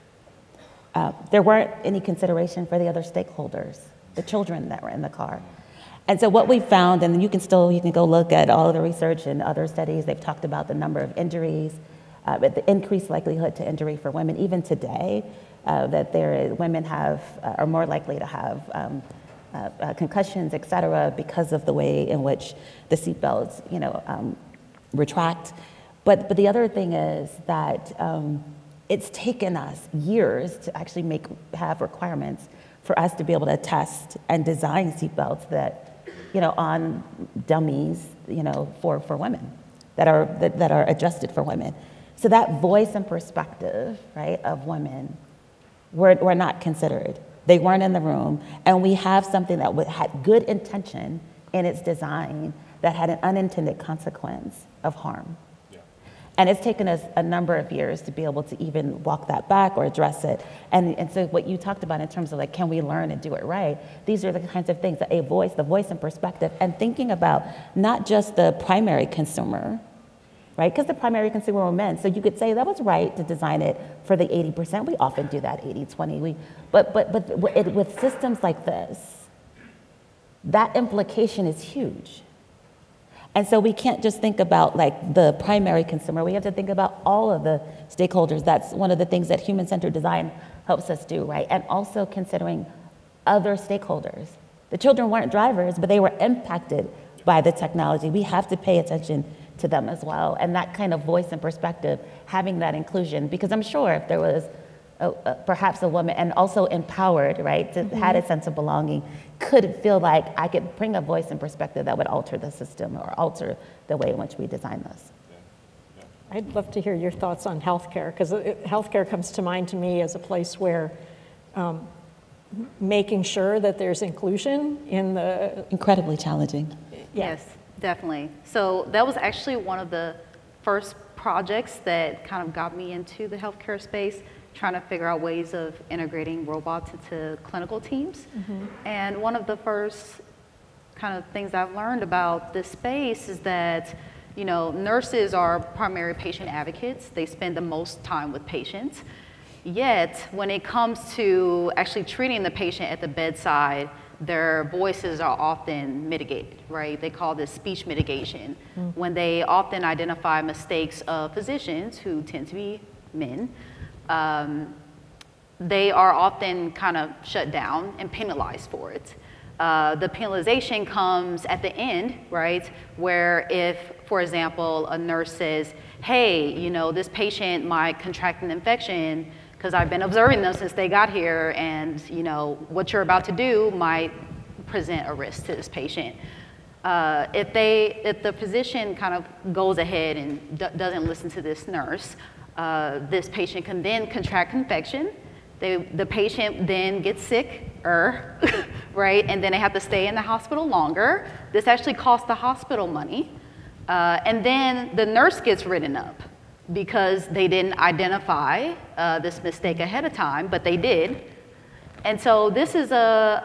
There weren't any consideration for the other stakeholders, the children that were in the car. And so what we found, and you can go look at all of the research and other studies, they've talked about the number of injuries, the increased likelihood to injury for women, even today, that women are more likely to have concussions, et cetera, because of the way in which the seatbelts, retract. But the other thing is that it's taken us years to actually have requirements for us to be able to test and design seatbelts that, on dummies, for women that are adjusted for women. So that voice and perspective, right, of women were not considered. They weren't in the room, and we have something that had good intention in its design that had an unintended consequence of harm. And it's taken us a number of years to be able to even walk that back or address it. And so what you talked about in terms of like, can we learn and do it right? These are the kinds of things that the voice and perspective, and thinking about not just the primary consumer, right? Because the primary consumer were men. So you could say that was right to design it for the 80%. We often do that 80-20. But with systems like this, that implication is huge. And so we can't just think about like the primary consumer. We have to think about all of the stakeholders. That's one of the things that human-centered design helps us do, right? And also considering other stakeholders. The children weren't drivers, but they were impacted by the technology. We have to pay attention to them as well. And that kind of voice and perspective, having that inclusion, because I'm sure if there was perhaps a woman, and also empowered, right, had a sense of belonging, could feel like I could bring a voice and perspective that would alter the system or alter the way in which we design this. I'd love to hear your thoughts on healthcare, because healthcare comes to mind to me as a place where making sure that there's inclusion in the... Incredibly challenging. Yes, definitely. So that was actually one of the first projects that kind of got me into the healthcare space, trying to figure out ways of integrating robots into clinical teams. And one of the first kind of things I've learned about this space is that, nurses are primary patient advocates. They spend the most time with patients. Yet, when it comes to actually treating the patient at the bedside, their voices are often mitigated, right? They call this speech mitigation, when they often identify mistakes of physicians who tend to be men. They are often kind of shut down and penalized for it. The penalization comes at the end, right? Where if, for example, a nurse says, hey, this patient might contract an infection because I've been observing them since they got here, and what you're about to do might present a risk to this patient. If the physician kind of goes ahead and doesn't listen to this nurse, this patient can then contract infection. The patient then gets sick, right? And then they have to stay in the hospital longer. This actually costs the hospital money. And then the nurse gets written up because they didn't identify this mistake ahead of time, but they did. And so this is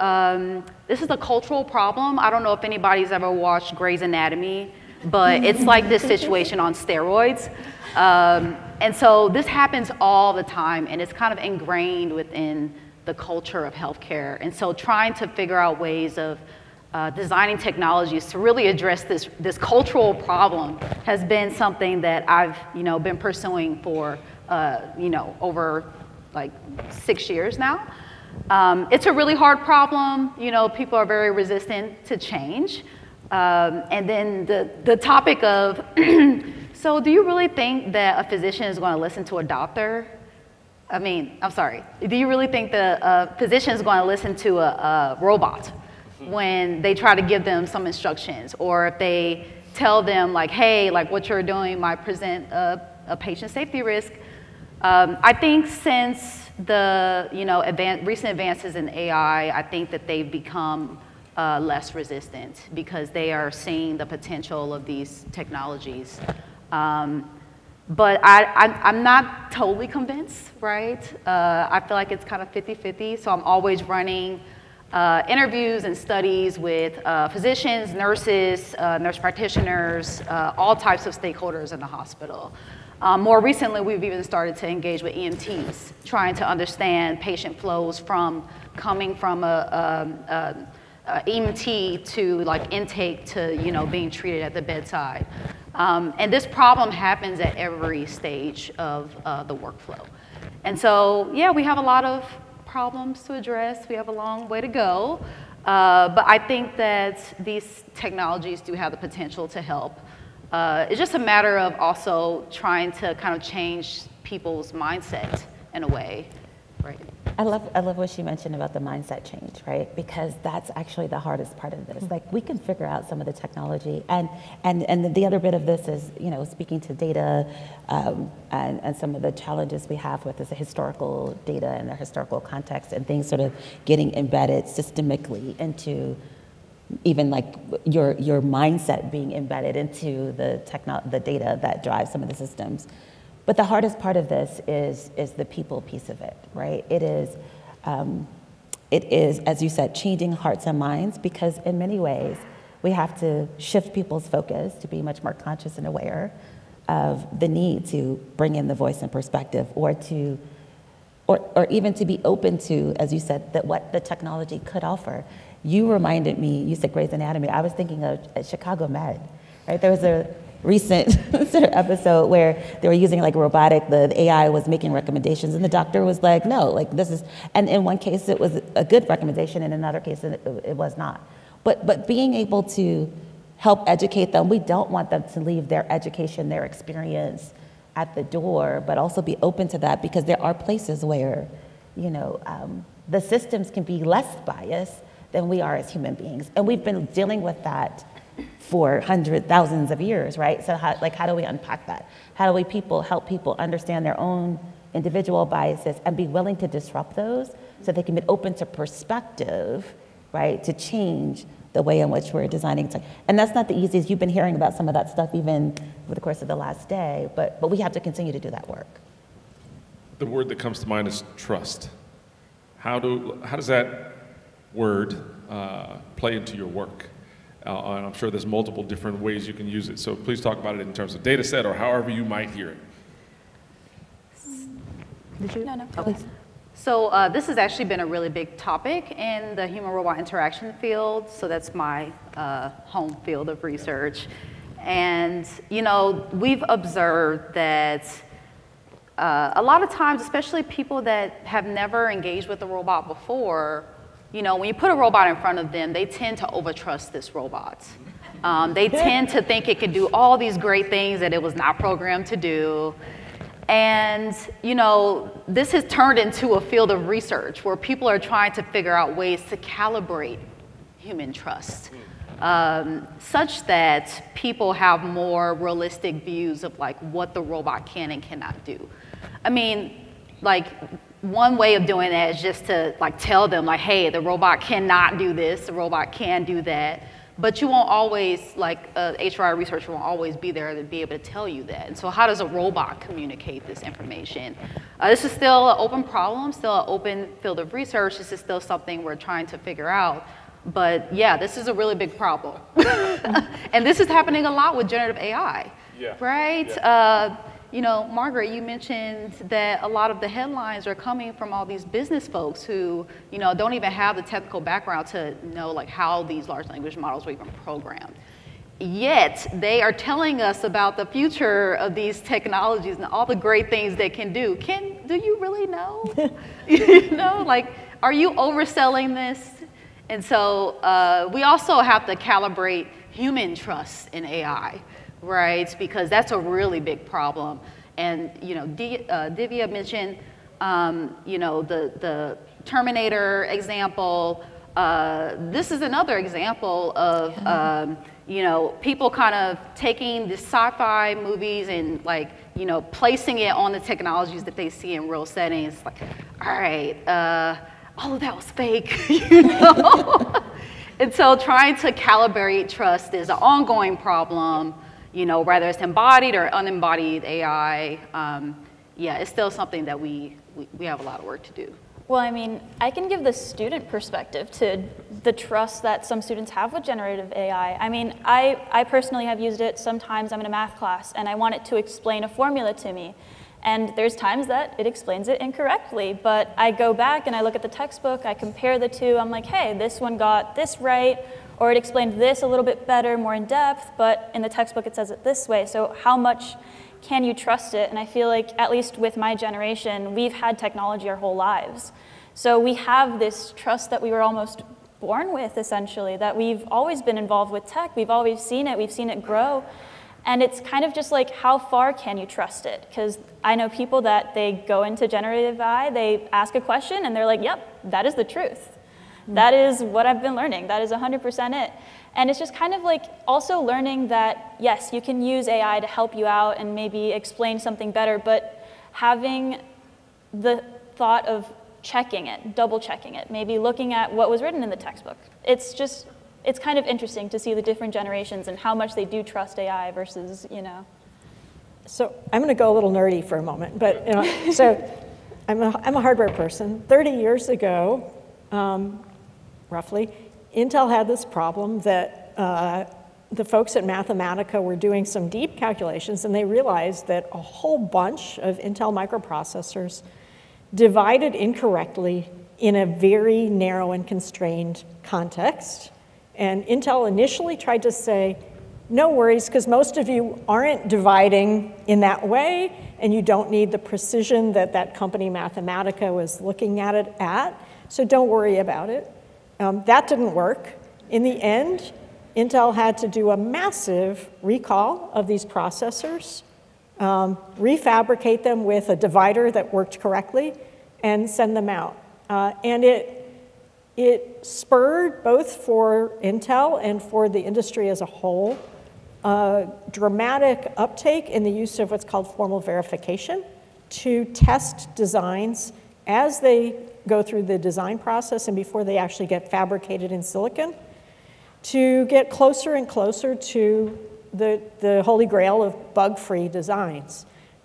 a cultural problem. I don't know if anybody's ever watched Grey's Anatomy, but it's like this situation on steroids. And so this happens all the time, and it's kind of ingrained within the culture of healthcare. And so trying to figure out ways of designing technologies to really address this cultural problem has been something that I've been pursuing for over like 6 years now. It's a really hard problem. People are very resistant to change. And then the topic of so do you really think that a physician is going to listen to a doctor? I'm sorry. Do you really think that a physician is going to listen to a robot when they try to give them some instructions? Or if they tell them like, hey, like what you're doing might present a patient safety risk? I think since the recent advances in AI, I think that they've become less resistant because they are seeing the potential of these technologies. But I'm not totally convinced, right? I feel like it's kind of 50-50, so I'm always running interviews and studies with physicians, nurses, nurse practitioners, all types of stakeholders in the hospital. More recently, we've even started to engage with EMTs, trying to understand patient flows from coming from a EMT to like intake to being treated at the bedside. And this problem happens at every stage of the workflow. And so, yeah, we have a lot of problems to address. We have a long way to go. But I think that these technologies do have the potential to help. It's just a matter of also trying to kind of change people's mindset in a way, right? I love what she mentioned about the mindset change, right? Because that's actually the hardest part of this. Like, we can figure out some of the technology, and the other bit of this is, speaking to data and some of the challenges we have with this historical data and the historical context and things sort of getting embedded systemically into even like your mindset being embedded into the data that drives some of the systems. But the hardest part of this is the people piece of it, right? It is, as you said, changing hearts and minds, because in many ways, we have to shift people's focus to be much more conscious and aware of the need to bring in the voice and perspective, or even to be open to, as you said, that what the technology could offer. You reminded me, you said Grey's Anatomy, I was thinking of Chicago Med, right? There was a recent sort of episode where they were using like robotic, the AI was making recommendations, and the doctor was like, no, like this is, and in one case it was a good recommendation, and in another case it was not. But being able to help educate them, we don't want them to leave their education, their experience at the door, but also be open to that, because there are places where, the systems can be less biased than we are as human beings. And we've been dealing with that for hundreds, thousands of years, right? So how do we unpack that? How do we help people understand their own individual biases and be willing to disrupt those so they can be open to perspective, right, to change the way in which we're designing tech. And that's not the easiest. You've been hearing about some of that stuff even over the course of the last day, but we have to continue to do that work. The word that comes to mind is trust. How does that word play into your work? And I'm sure there's multiple different ways you can use it. So please talk about it in terms of data set or however you might hear it. Did you? No, okay. So this has actually been a really big topic in the human-robot interaction field. So that's my home field of research. And, we've observed that a lot of times, especially people that have never engaged with a robot before, when you put a robot in front of them, they tend to overtrust this robot. They tend to think it can do all these great things that it was not programmed to do. And, this has turned into a field of research where people are trying to figure out ways to calibrate human trust, such that people have more realistic views of like what the robot can and cannot do. I mean, like, one way of doing that is just to like tell them like, hey, the robot cannot do this, the robot can do that. But you won't always, like, HRI researcher won't always be there to be able to tell you that. And so how does a robot communicate this information? This is still an open problem, still an open field of research. This is still something we're trying to figure out. But yeah, this is a really big problem. And this is happening a lot with generative AI, right? Yeah. Margaret, you mentioned that a lot of the headlines are coming from all these business folks who, don't even have the technical background to know like how these large language models were even programmed. Yet they are telling us about the future of these technologies and all the great things they can do. Do you really know? Like, are you overselling this? And so we also have to calibrate human trust in AI. Right, because that's a really big problem. And Divya mentioned, the Terminator example. This is another example of, people kind of taking the sci-fi movies and like, placing it on the technologies that they see in real settings. Like, all right, all of that was fake, And so trying to calibrate trust is an ongoing problem. Whether it's embodied or unembodied AI, it's still something that we have a lot of work to do. Well, I mean, I can give the student perspective to the trust that some students have with generative AI. I mean, I personally have used it. Sometimes I'm in a math class and I want it to explain a formula to me. And there's times that it explains it incorrectly, but I go back and I look at the textbook, I compare the two, I'm like, hey, this one got this right, or it explained this a little bit better, more in depth, but in the textbook it says it this way. So how much can you trust it? And I feel like, at least with my generation, we've had technology our whole lives. So we have this trust that we were almost born with, essentially, that we've always been involved with tech, we've always seen it, we've seen it grow. And it's kind of just like, how far can you trust it? Because I know people that they go into generative AI, they ask a question, and they're like, yep, that is the truth. That is what I've been learning. That is 100% it. And it's just kind of like also learning that, yes, you can use AI to help you out and maybe explain something better, but having the thought of checking it, double checking it, maybe looking at what was written in the textbook. It's kind of interesting to see the different generations and how much they do trust AI versus, you know. So I'm going to go a little nerdy for a moment, but you know, so I'm a hardware person. 30 years ago, roughly, Intel had this problem that the folks at Mathematica were doing some deep calculations, and they realized that a whole bunch of Intel microprocessors divided incorrectly in a very narrow and constrained context. And Intel initially tried to say, no worries, because most of you aren't dividing in that way, and you don't need the precision that that company Mathematica was looking at it at, so don't worry about it. That didn't work. In the end, Intel had to do a massive recall of these processors, refabricate them with a divider that worked correctly, and send them out. And it spurred, both for Intel and for the industry as a whole, a dramatic uptake in the use of what's called formal verification to test designs as they go through the design process and before they actually get fabricated in silicon, to get closer and closer to the holy grail of bug-free designs.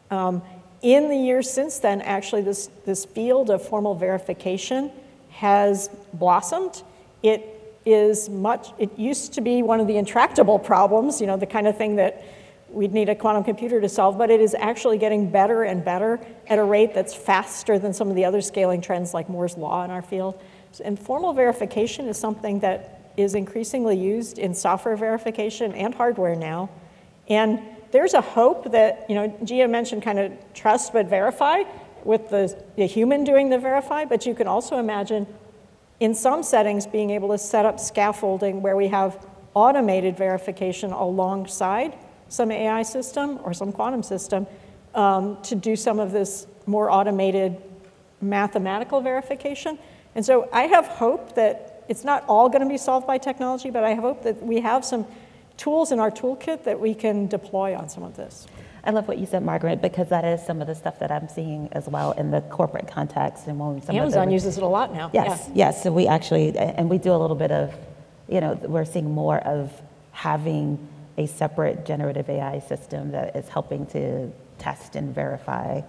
In the years since then, actually, this field of formal verification has blossomed. It used to be one of the intractable problems, you know, the kind of thing that we'd need a quantum computer to solve, but it is actually getting better and better at a rate that's faster than some of the other scaling trends like Moore's law in our field. And formal verification is something that is increasingly used in software verification and hardware now. And there's a hope that, you know, Gia mentioned kind of trust but verify, with the human doing the verify, but you can also imagine in some settings being able to set up scaffolding where we have automated verification alongside some AI system or some quantum system to do some of this more automated mathematical verification. And so I have hope that it's not all going to be solved by technology, but I have hope that we have some tools in our toolkit that we can deploy on some of this. I love what you said, Margaret, because that is some of the stuff that I'm seeing as well in the corporate context. And when Amazon uses it a lot now. Yes, yeah. Yes. So we actually, and we do a little bit of, you know, we're seeing more of having a separate generative AI system that is helping to test and verify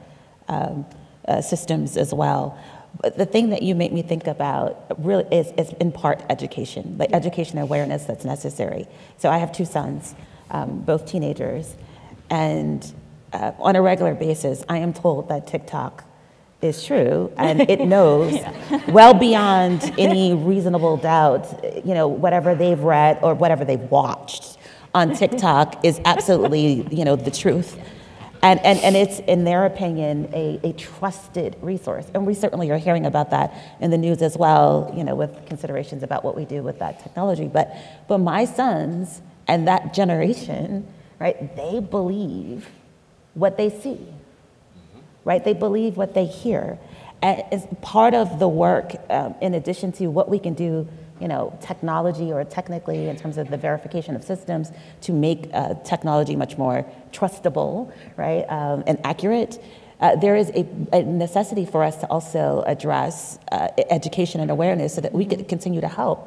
systems as well. But the thing that you make me think about really is in part education, like education awareness that's necessary. So I have two sons, both teenagers. And on a regular basis, I am told that TikTok is true, and it knows well beyond any reasonable doubt, you know, whatever they've read or whatever they've watched on TikTok is absolutely, you know, the truth. And it's, in their opinion, a trusted resource. And we certainly are hearing about that in the news as well, you know, with considerations about what we do with that technology. But my sons and that generation, right, they believe what they see, right? They believe what they hear. And as part of the work, in addition to what we can do, you know, technology or technically in terms of the verification of systems to make technology much more trustable, right, and accurate, there is a necessity for us to also address education and awareness so that we can continue to help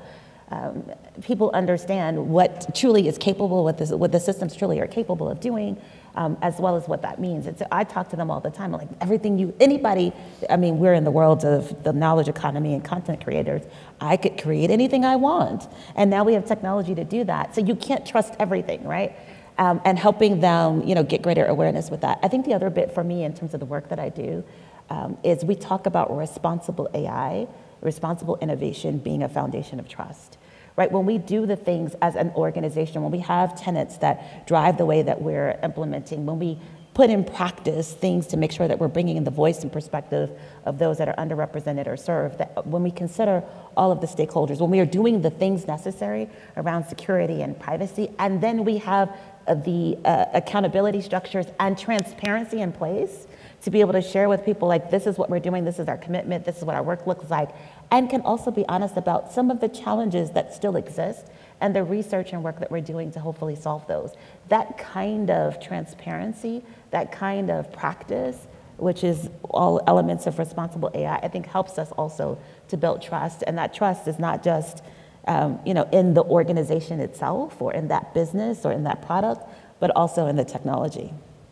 people understand what truly is capable, what the systems truly are capable of doing, as well as what that means. And so I talk to them all the time, like anybody, I mean, we're in the world of the knowledge economy and content creators. I could create anything I want. And now we have technology to do that. So you can't trust everything, right? And helping them, get greater awareness with that. I think the other bit for me in terms of the work that I do is we talk about responsible AI, responsible innovation being a foundation of trust. Right, when we do the things as an organization, when we have tenets that drive the way that we're implementing, when we put in practice things to make sure that we're bringing in the voice and perspective of those that are underrepresented or served, that when we consider all of the stakeholders, when we are doing the things necessary around security and privacy, and then we have the accountability structures and transparency in place to be able to share with people, like, this is what we're doing, this is our commitment, this is what our work looks like, and can also be honest about some of the challenges that still exist and the research and work that we're doing to hopefully solve those. That kind of transparency, that kind of practice, which is all elements of responsible AI, I think helps us also to build trust. And that trust is not just in the organization itself or in that business or in that product, but also in the technology.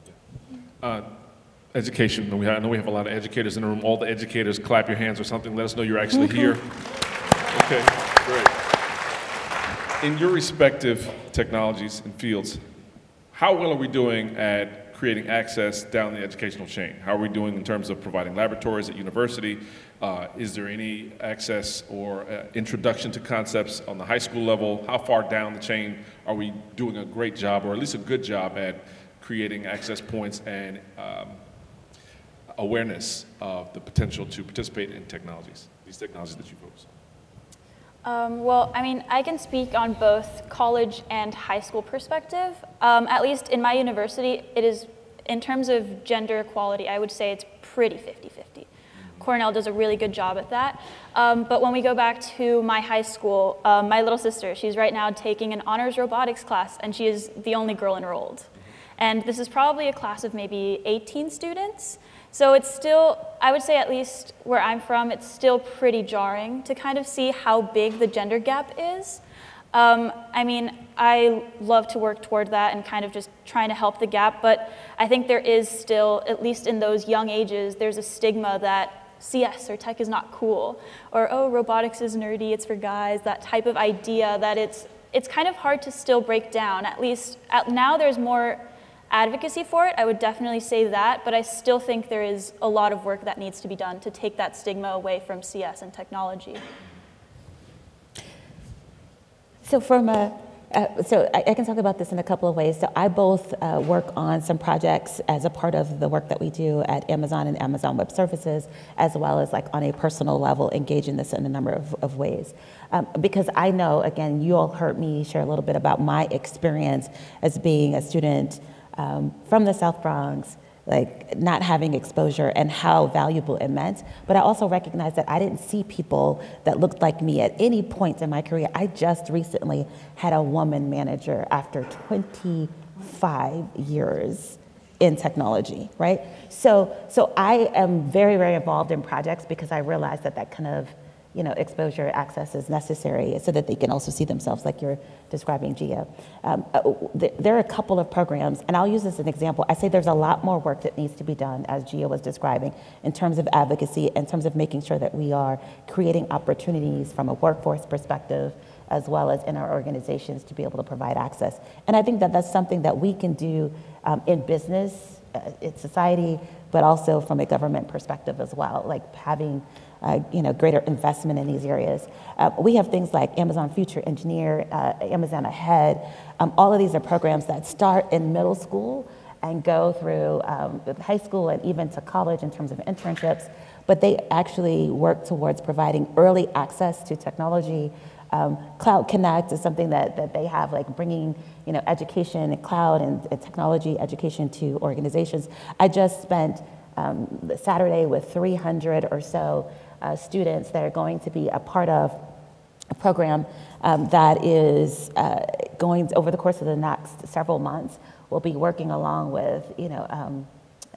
Education. I know we have a lot of educators in the room. All the educators, clap your hands or something. Let us know you're actually here. Okay, great. In your respective technologies and fields, how well are we doing at creating access down the educational chain? How are we doing in terms of providing laboratories at university? Is there any access or introduction to concepts on the high school level? How far down the chain are we doing a great job, or at least a good job, at creating access points and awareness of the potential to participate in these technologies that you focus on? Well, I mean, I can speak on both college and high school perspective. At least in my university, it is, in terms of gender equality, I would say it's pretty 50-50. Cornell does a really good job at that. But when we go back to my high school, my little sister, she's right now taking an honors robotics class, and she is the only girl enrolled. And this is probably a class of maybe 18 students. So it's still, I would say, at least where I'm from, it's still pretty jarring to kind of see how big the gender gap is. I mean, I love to work toward that and kind of just trying to help the gap, but I think there is still, at least in those young ages, there's a stigma that CS or tech is not cool, or, oh, robotics is nerdy, it's for guys, that type of idea that it's kind of hard to still break down. At least now there's more advocacy for it, I would definitely say that, but I still think there is a lot of work that needs to be done to take that stigma away from CS and technology. So I can talk about this in a couple of ways. So I both work on some projects as a part of the work that we do at Amazon and Amazon Web Services, as well as like on a personal level, engage in this in a number of ways. Because I know, again, you all heard me share a little bit about my experience as being a student from the South Bronx, like not having exposure and how valuable it meant. But I also recognize that I didn't see people that looked like me at any point in my career. I just recently had a woman manager after 25 years in technology, right? So I am very, very involved in projects because I realize that kind of exposure access is necessary so that they can also see themselves like you're describing, Gia. There are a couple of programs, and I'll use this as an example. I say there's a lot more work that needs to be done, as Gia was describing, in terms of advocacy, in terms of making sure that we are creating opportunities from a workforce perspective, as well as in our organizations to be able to provide access. And I think that that's something that we can do in business, in society, but also from a government perspective as well, like having greater investment in these areas. We have things like Amazon Future Engineer, Amazon Ahead. All of these are programs that start in middle school and go through high school and even to college in terms of internships, but they actually work towards providing early access to technology. Cloud Connect is something that they have, like bringing education and cloud and technology education to organizations. I just spent Saturday with 300 or so students that are going to be a part of a program that is going over the course of the next several months. We'll be working along with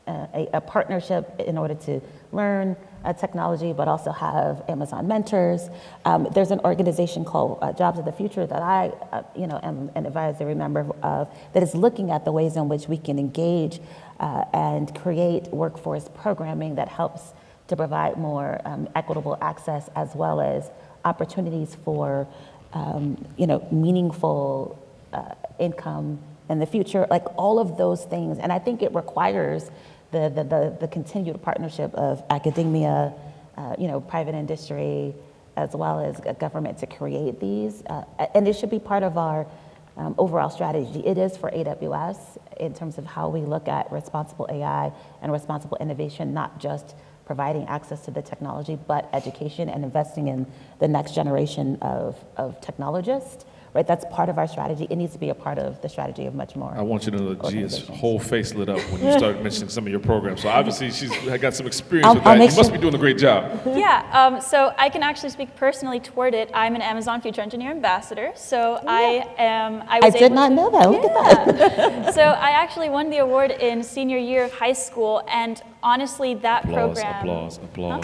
a partnership in order to learn technology, but also have Amazon mentors. There's an organization called Jobs of the Future that I am an advisory member of that is looking at the ways in which we can engage and create workforce programming that helps to provide more equitable access as well as opportunities for meaningful income in the future, like all of those things. And I think it requires the continued partnership of academia, private industry, as well as government to create these. And it should be part of our overall strategy. It is for AWS in terms of how we look at responsible AI and responsible innovation, not just providing access to the technology, but education and investing in the next generation of technologists. Right, that's part of our strategy. It needs to be a part of the strategy of much more. I want you to know that Gia's whole face lit up when you started mentioning some of your programs. So obviously she's got some experience with that. You must be doing a great job. Yeah, so I can actually speak personally toward it. I'm an Amazon Future Engineer Ambassador. So I did not know that. Look at that. So I actually won the award in senior year of high school, and honestly, that program. Applause.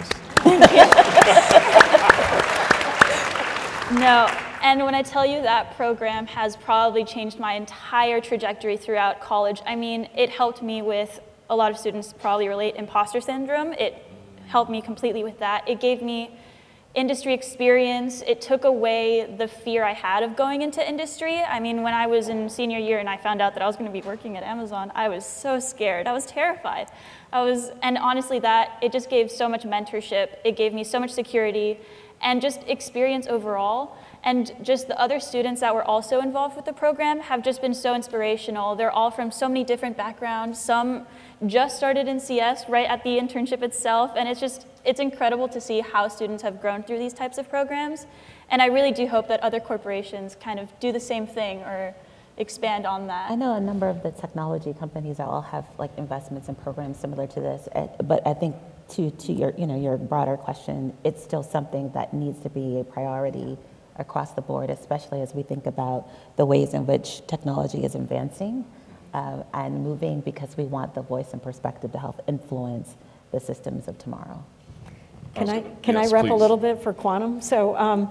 No, and when I tell you that program has probably changed my entire trajectory throughout college, I mean, it helped me with, a lot of students probably relate, imposter syndrome. It helped me completely with that. It gave me industry experience. It took away the fear I had of going into industry. I mean, when I was in senior year and I found out that I was going to be working at Amazon, I was so scared. I was terrified. And honestly, it just gave so much mentorship. It gave me so much security and just experience overall. And just the other students that were also involved with the program have just been so inspirational. They're all from so many different backgrounds. Some just started in CS right at the internship itself. And it's incredible to see how students have grown through these types of programs. And I really do hope that other corporations kind of do the same thing or expand on that. I know a number of the technology companies that all have like investments in programs similar to this, but I think to your broader question, it's still something that needs to be a priority across the board, especially as we think about the ways in which technology is advancing and moving, because we want the voice and perspective to help influence the systems of tomorrow. Can I rep a little bit for quantum? So,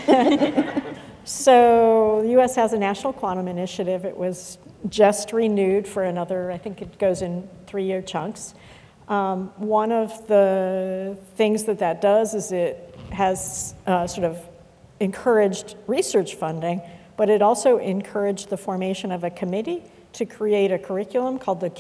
so the U.S. has a national quantum initiative. It was just renewed for another, I think it goes in 3-year chunks. One of the things that does is it has sort of encouraged research funding, but it also encouraged the formation of a committee to create a curriculum called the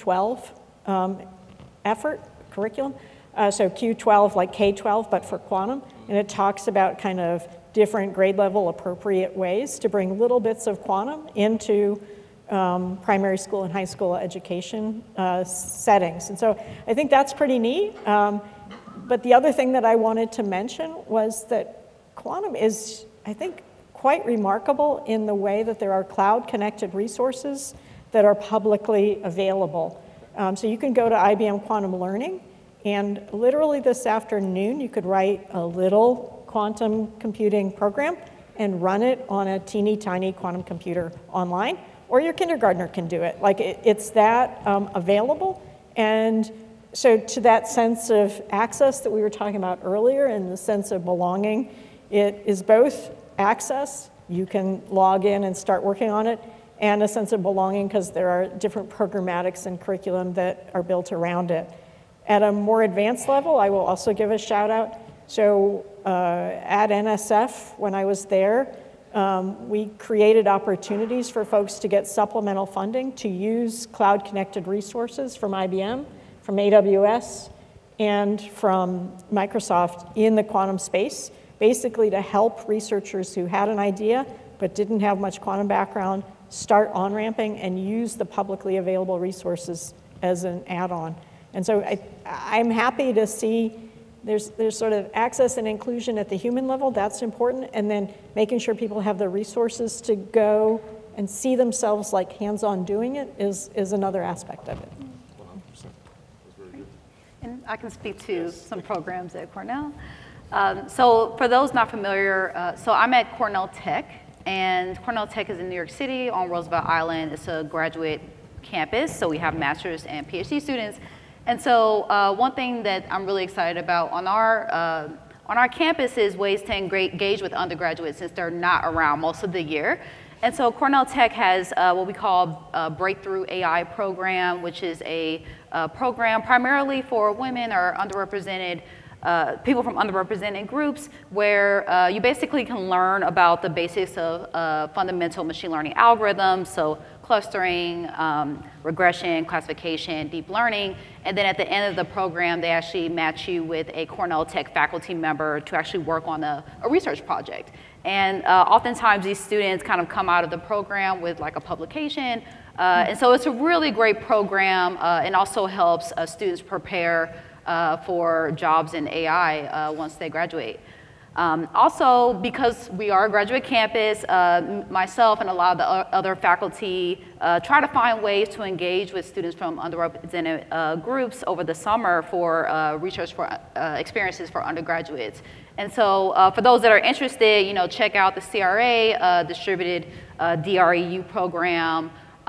Q12 curriculum. So Q12 like K-12, but for quantum. And it talks about kind of different grade level appropriate ways to bring little bits of quantum into primary school and high school education settings. And so I think that's pretty neat. But the other thing that I wanted to mention was that quantum is, I think, quite remarkable in the way that there are cloud-connected resources that are publicly available. So you can go to IBM Quantum Learning, and literally this afternoon you could write a little quantum computing program and run it on a teeny tiny quantum computer online, or your kindergartner can do it. Like it's that available. And so to that sense of access that we were talking about earlier and the sense of belonging, it is both access, you can log in and start working on it, and a sense of belonging because there are different programmatics and curriculum that are built around it. At a more advanced level, I will also give a shout out. So at NSF, when I was there, we created opportunities for folks to get supplemental funding to use cloud-connected resources from IBM, from AWS, and from Microsoft in the quantum space, basically to help researchers who had an idea but didn't have much quantum background start on-ramping and use the publicly available resources as an add-on. And so I'm happy to see there's sort of access and inclusion at the human level, that's important, and then making sure people have the resources to go and see themselves like hands-on doing it is another aspect of it. 100%. That's very good. And I can speak to some programs at Cornell. So for those not familiar, so I'm at Cornell Tech, and Cornell Tech is in New York City on Roosevelt Island. It's a graduate campus, so we have master's and PhD students. And so one thing that I'm really excited about on our campus is ways to engage with undergraduates since they're not around most of the year. And so Cornell Tech has what we call a Breakthrough AI program, which is a program primarily for women or underrepresented people from underrepresented groups, where you basically can learn about the basics of fundamental machine learning algorithms, so clustering, regression, classification, deep learning, and then at the end of the program, they actually match you with a Cornell Tech faculty member to actually work on a research project. And oftentimes these students kind of come out of the program with like a publication, and so it's a really great program and also helps students prepare for jobs in AI once they graduate. Also, because we are a graduate campus, myself and a lot of the other faculty try to find ways to engage with students from underrepresented groups over the summer for research for experiences for undergraduates. And so for those that are interested, check out the CRA distributed DREU program.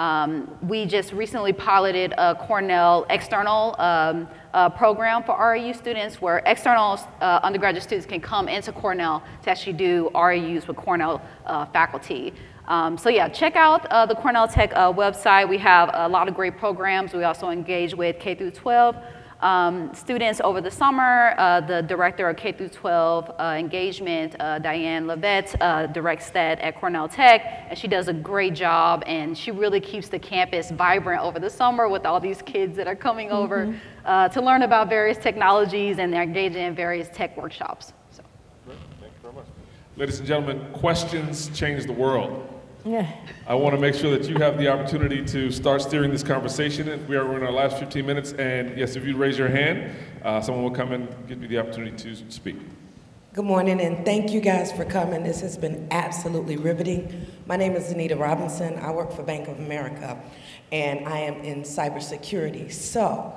We just recently piloted a Cornell external program for REU students where external undergraduate students can come into Cornell to actually do REUs with Cornell faculty. So yeah, check out the Cornell Tech website. We have a lot of great programs. We also engage with K through 12 students over the summer. The director of K through 12 engagement, Diane Levette, directs that at Cornell Tech, and she does a great job, and she really keeps the campus vibrant over the summer with all these kids that are coming over to learn about various technologies, and they're engaging in various tech workshops. So. Great. Thank you very much. Ladies and gentlemen, questions change the world. Yeah. I want to make sure that you have the opportunity to start steering this conversation. We are in our last 15 minutes, and yes, if you raise your hand, someone will come and give you the opportunity to speak. Good morning, and thank you guys for coming. This has been absolutely riveting. My name is Anita Robinson. I work for Bank of America, and I am in cybersecurity. So,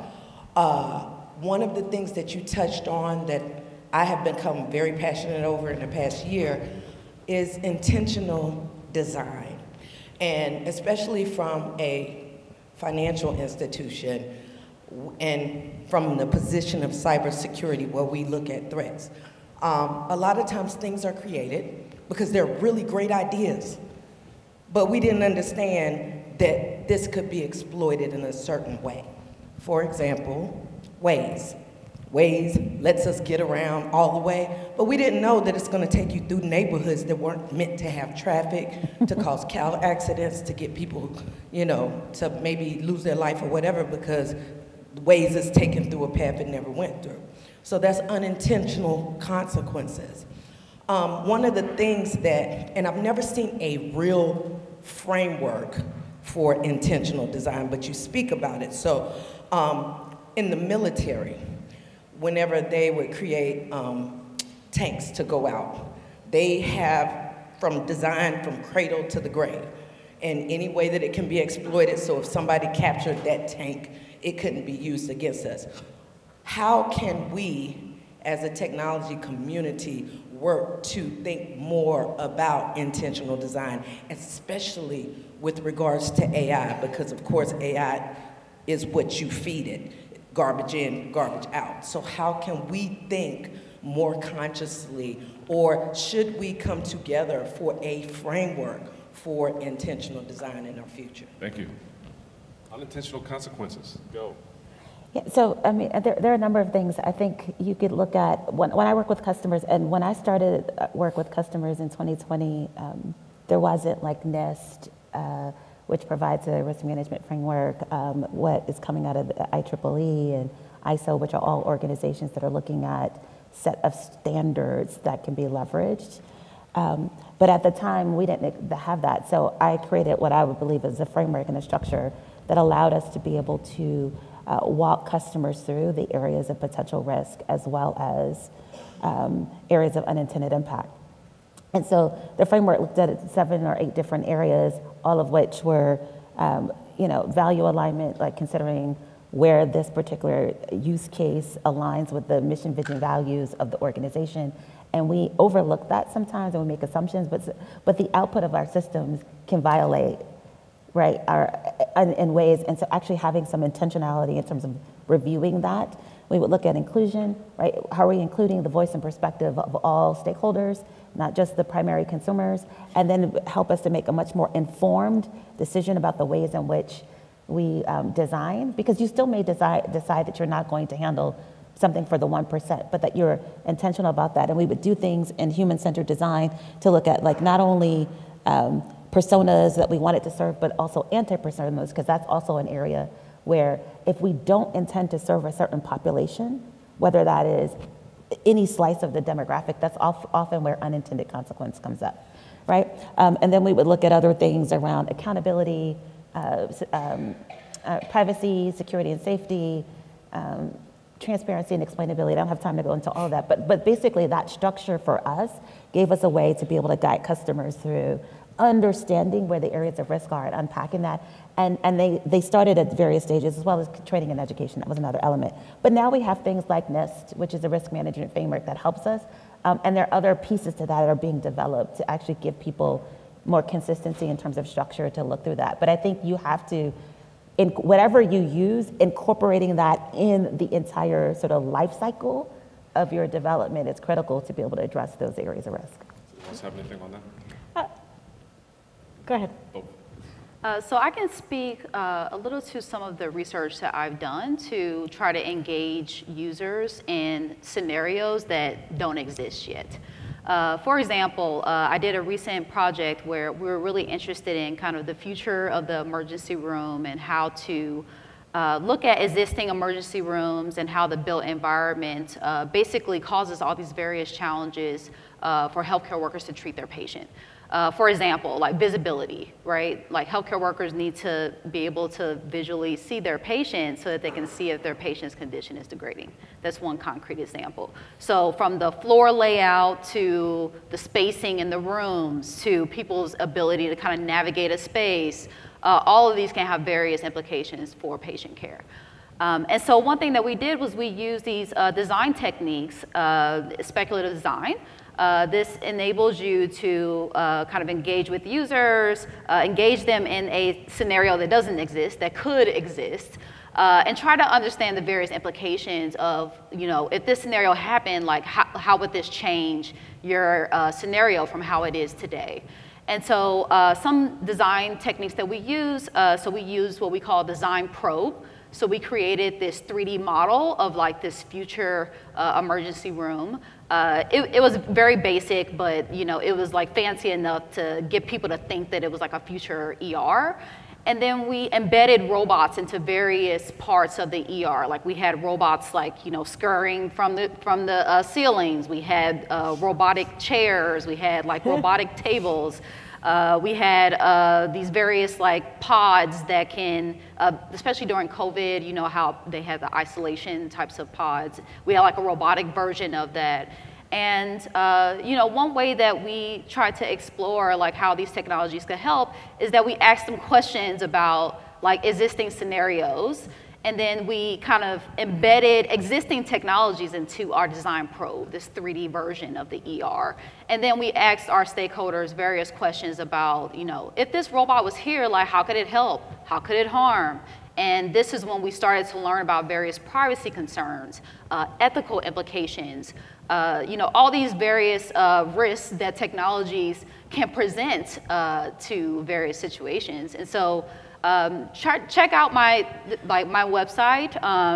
one of the things that you touched on that I have become very passionate over in the past year is intentional design, and especially from a financial institution and from the position of cybersecurity where we look at threats. A lot of times things are created because they're really great ideas, but we didn't understand that this could be exploited in a certain way. For example, Waze. Waze lets us get around all the way, but we didn't know that it's going to take you through neighborhoods that weren't meant to have traffic, to cause car accidents, to get people, to maybe lose their life or whatever because Waze is taken through a path it never went through. So that's unintentional consequences. One of the things that, and I've never seen a real framework for intentional design, but you speak about it. So in the military, whenever they would create tanks to go out, they have design from cradle to the grave, and any way that it can be exploited, so if somebody captured that tank, it couldn't be used against us. How can we, as a technology community, work to think more about intentional design, especially with regards to AI, because of course AI is what you feed it. Garbage in, garbage out. So how can we think more consciously, or should we come together for a framework for intentional design in our future? Thank you. Unintentional consequences, go. Yeah, so I mean, there are a number of things I think you could look at. When I work with customers, and when I started work with customers in 2020, there wasn't like NIST, which provides a risk management framework, what is coming out of the IEEE and ISO, which are all organizations that are looking at set of standards that can be leveraged. But at the time, we didn't have that. So I created what I would believe is a framework and a structure that allowed us to be able to walk customers through the areas of potential risk as well as areas of unintended impact. And so the framework looked at 7 or 8 different areas, all of which were, value alignment, like considering where this particular use case aligns with the mission, vision, values of the organization. And we overlook that sometimes and we make assumptions, but the output of our systems can violate right, in ways, and so actually having some intentionality in terms of reviewing that. We would look at inclusion, right? How are we including the voice and perspective of all stakeholders, not just the primary consumers, and then help us to make a much more informed decision about the ways in which we design, because you still may decide that you're not going to handle something for the 1%, but that you're intentional about that. And we would do things in human-centered design to look at like not only personas that we wanted to serve, but also anti-personas, because that's also an area where if we don't intend to serve a certain population, whether that is any slice of the demographic, that's often where unintended consequence comes up, right? And then we would look at other things around accountability, privacy, security and safety, transparency and explainability. I don't have time to go into all of that, but basically that structure for us gave us a way to be able to guide customers through understanding where the areas of risk are and unpacking that. And they started at various stages, as well as training and education. That was another element. But now we have things like NIST, which is a risk management framework that helps us. And there are other pieces to that are being developed to actually give people more consistency in terms of structure to look through that. But I think you have to, in whatever you use, incorporating that in the entire sort of life cycle of your development is critical to be able to address those areas of risk. Does anyone else have anything on that? Go ahead. So I can speak a little to some of the research that I've done to try to engage users in scenarios that don't exist yet. For example, I did a recent project where we were really interested in kind of the future of the emergency room and how to look at existing emergency rooms and how the built environment basically causes all these various challenges for healthcare workers to treat their patient. For example, like visibility, right? Like healthcare workers need to be able to visually see their patient so that they can see if their patient's condition is degrading. That's one concrete example. So from the floor layout to the spacing in the rooms to people's ability to kind of navigate a space, all of these can have various implications for patient care. And so one thing that we did was we used these design techniques, speculative design. This enables you to kind of engage with users, engage them in a scenario that doesn't exist, that could exist, and try to understand the various implications of, you know, if this scenario happened, like how would this change your scenario from how it is today? And so some design techniques that we use, so we use what we call design probe. So we created this 3D model of like this future emergency room. It was very basic, but you know, it was like fancy enough to get people to think that it was like a future ER. And then we embedded robots into various parts of the ER. Like we had robots like, you know, scurrying from the ceilings. We had robotic chairs. We had like robotic tables. We had these various like pods that can, especially during COVID, you know how they had the isolation types of pods. We had like a robotic version of that. And you know, one way that we try to explore like how these technologies could help is that we asked them questions about like existing scenarios, and then we kind of embedded existing technologies into our design probe, this 3D version of the ER. And then we asked our stakeholders various questions about, you know, if this robot was here, like how could it help? How could it harm? And this is when we started to learn about various privacy concerns, ethical implications, you know, all these various risks that technologies can present to various situations. And so check out my website.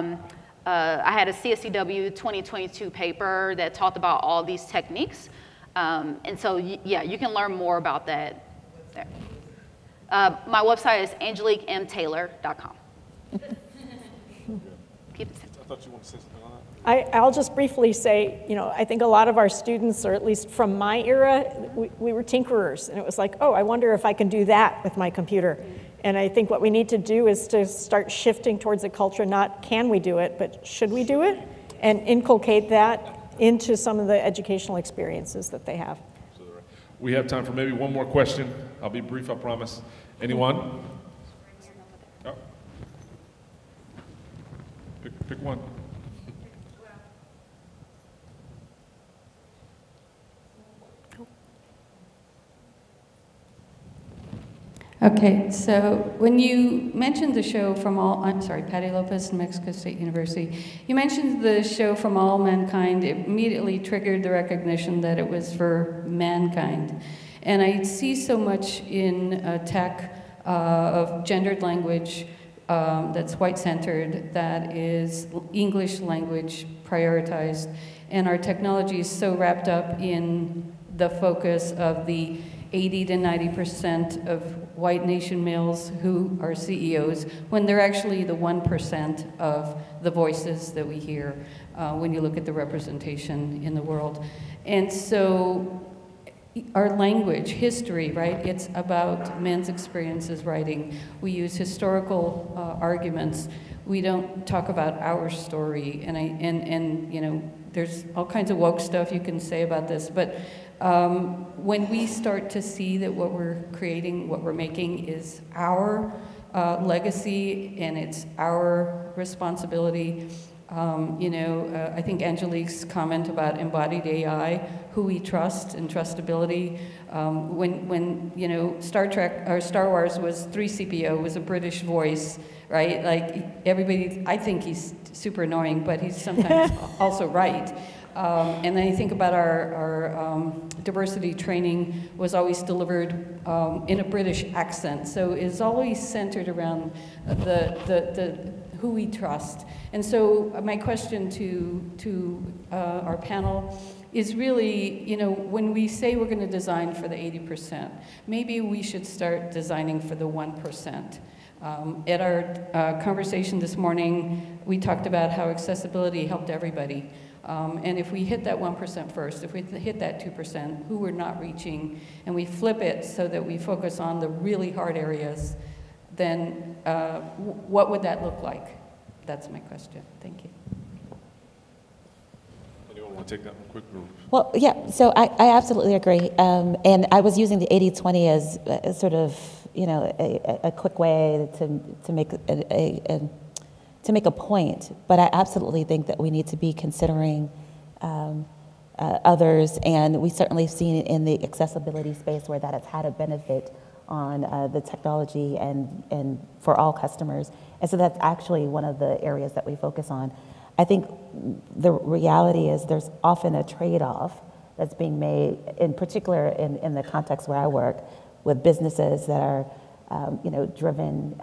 I had a CSCW 2022 paper that talked about all these techniques. And so, yeah, you can learn more about that there. My website is angeliquemtaylor.com. Keep it simple. I thought you wanted to say something on that. I'll just briefly say, you know, I think a lot of our students, or at least from my era, we were tinkerers. And it was like, oh, I wonder if I can do that with my computer. And I think what we need to do is to start shifting towards a culture, not can we do it, but should we do it? And inculcate that into some of the educational experiences that they have. We have time for maybe one more question. I'll be brief, I promise. Anyone? Oh. Pick one. Okay, so when you mentioned the show From All, I'm sorry, Patty Lopez, New Mexico State University, you mentioned the show From All Mankind. It immediately triggered the recognition that it was for mankind. And I see so much in tech of gendered language that's white-centered, that is English language prioritized, and our technology is so wrapped up in the focus of the 80 to 90% of white nation males who are CEOs, when they're actually the 1% of the voices that we hear when you look at the representation in the world. And so our language, history, right? It's about men's experiences writing. We use historical arguments. We don't talk about our story. And you know, there's all kinds of woke stuff you can say about this, but when we start to see that what we're creating, what we're making is our legacy and it's our responsibility, you know, I think Angelique's comment about embodied AI, who we trust and trustability. When you know, Star Trek or Star Wars was 3CPO, was a British voice, right? Like everybody, I think he's super annoying, but he's sometimes also right. And then you think about our diversity training was always delivered in a British accent, so it's always centered around the who we trust. And so my question to our panel is really, you know, when we say we're going to design for the 80%, maybe we should start designing for the 1%. At our conversation this morning, we talked about how accessibility helped everybody. And if we hit that 1% first, if we hit that 2%, who we're not reaching, and we flip it so that we focus on the really hard areas, then what would that look like? That's my question. Thank you. Anyone want to take that one quick? Well, yeah, so I absolutely agree. And I was using the 80-20 as sort of, you know, a quick way to make to make a point, but I absolutely think that we need to be considering others, and we certainly have seen it in the accessibility space where that has had a benefit on the technology and for all customers. And so that's actually one of the areas that we focus on. I think the reality is there's often a trade-off that's being made, in particular in the context where I work, with businesses that are you know, driven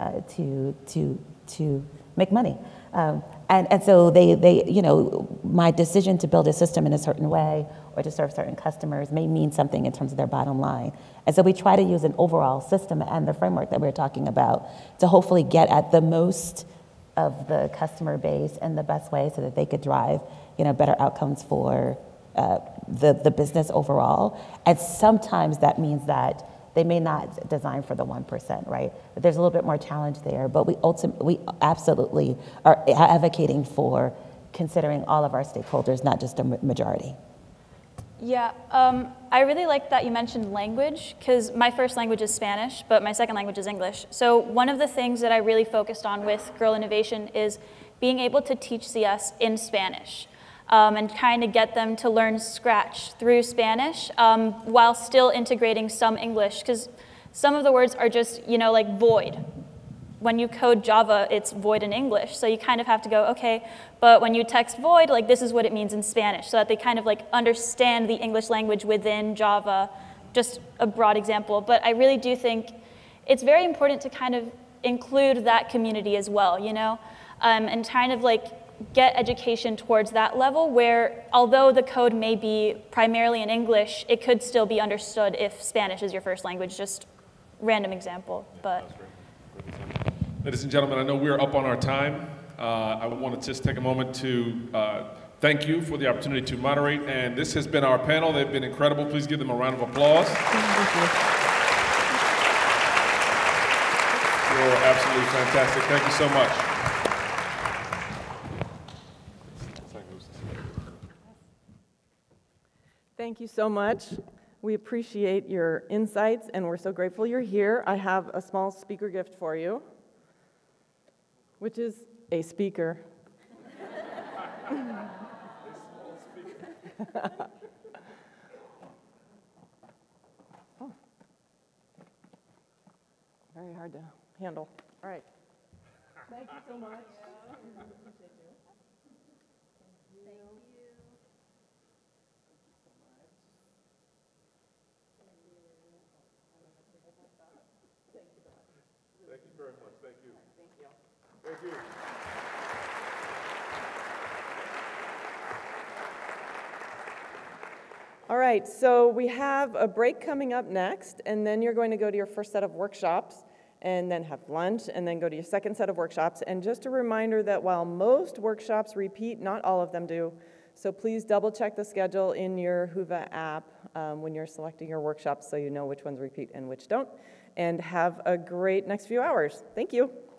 to make money. And so they, you know, my decision to build a system in a certain way or to serve certain customers may mean something in terms of their bottom line. And so we try to use an overall system and the framework that we're talking about to hopefully get at the most of the customer base in the best way so that they could drive, you know, better outcomes for the business overall. And sometimes that means that they may not design for the 1%, right? But there's a little bit more challenge there. But we absolutely are advocating for considering all of our stakeholders, not just a majority. Yeah, I really like that you mentioned language, because my first language is Spanish, but my second language is English. So one of the things that I really focused on with Girl Innovation is being able to teach CS in Spanish. And kind of get them to learn Scratch through Spanish while still integrating some English, because some of the words are just, you know, like void. When you code Java, it's void in English, so you kind of have to go, okay, but when you text void, like this is what it means in Spanish, so that they kind of like understand the English language within Java, just a broad example. But I really do think it's very important to kind of include that community as well, you know, and kind of like get education towards that level where, although the code may be primarily in English, it could still be understood if Spanish is your first language, just random example. But ladies and gentlemen, I know we're up on our time. I want to just take a moment to thank you for the opportunity to moderate, and this has been our panel. They've been incredible. Please give them a round of applause. You're absolutely fantastic. Thank you so much. Thank you so much. We appreciate your insights, and we're so grateful you're here. I have a small speaker gift for you, which is a speaker. A small speaker. very hard to handle. All right. Thank you so much. Thank you very much. Thank you. Thank you. Thank you. All right, so we have a break coming up next, and then you're going to go to your first set of workshops, and then have lunch, and then go to your second set of workshops. And just a reminder that while most workshops repeat, not all of them do. So please double check the schedule in your Whova app when you're selecting your workshops so you know which ones repeat and which don't. And have a great next few hours. Thank you.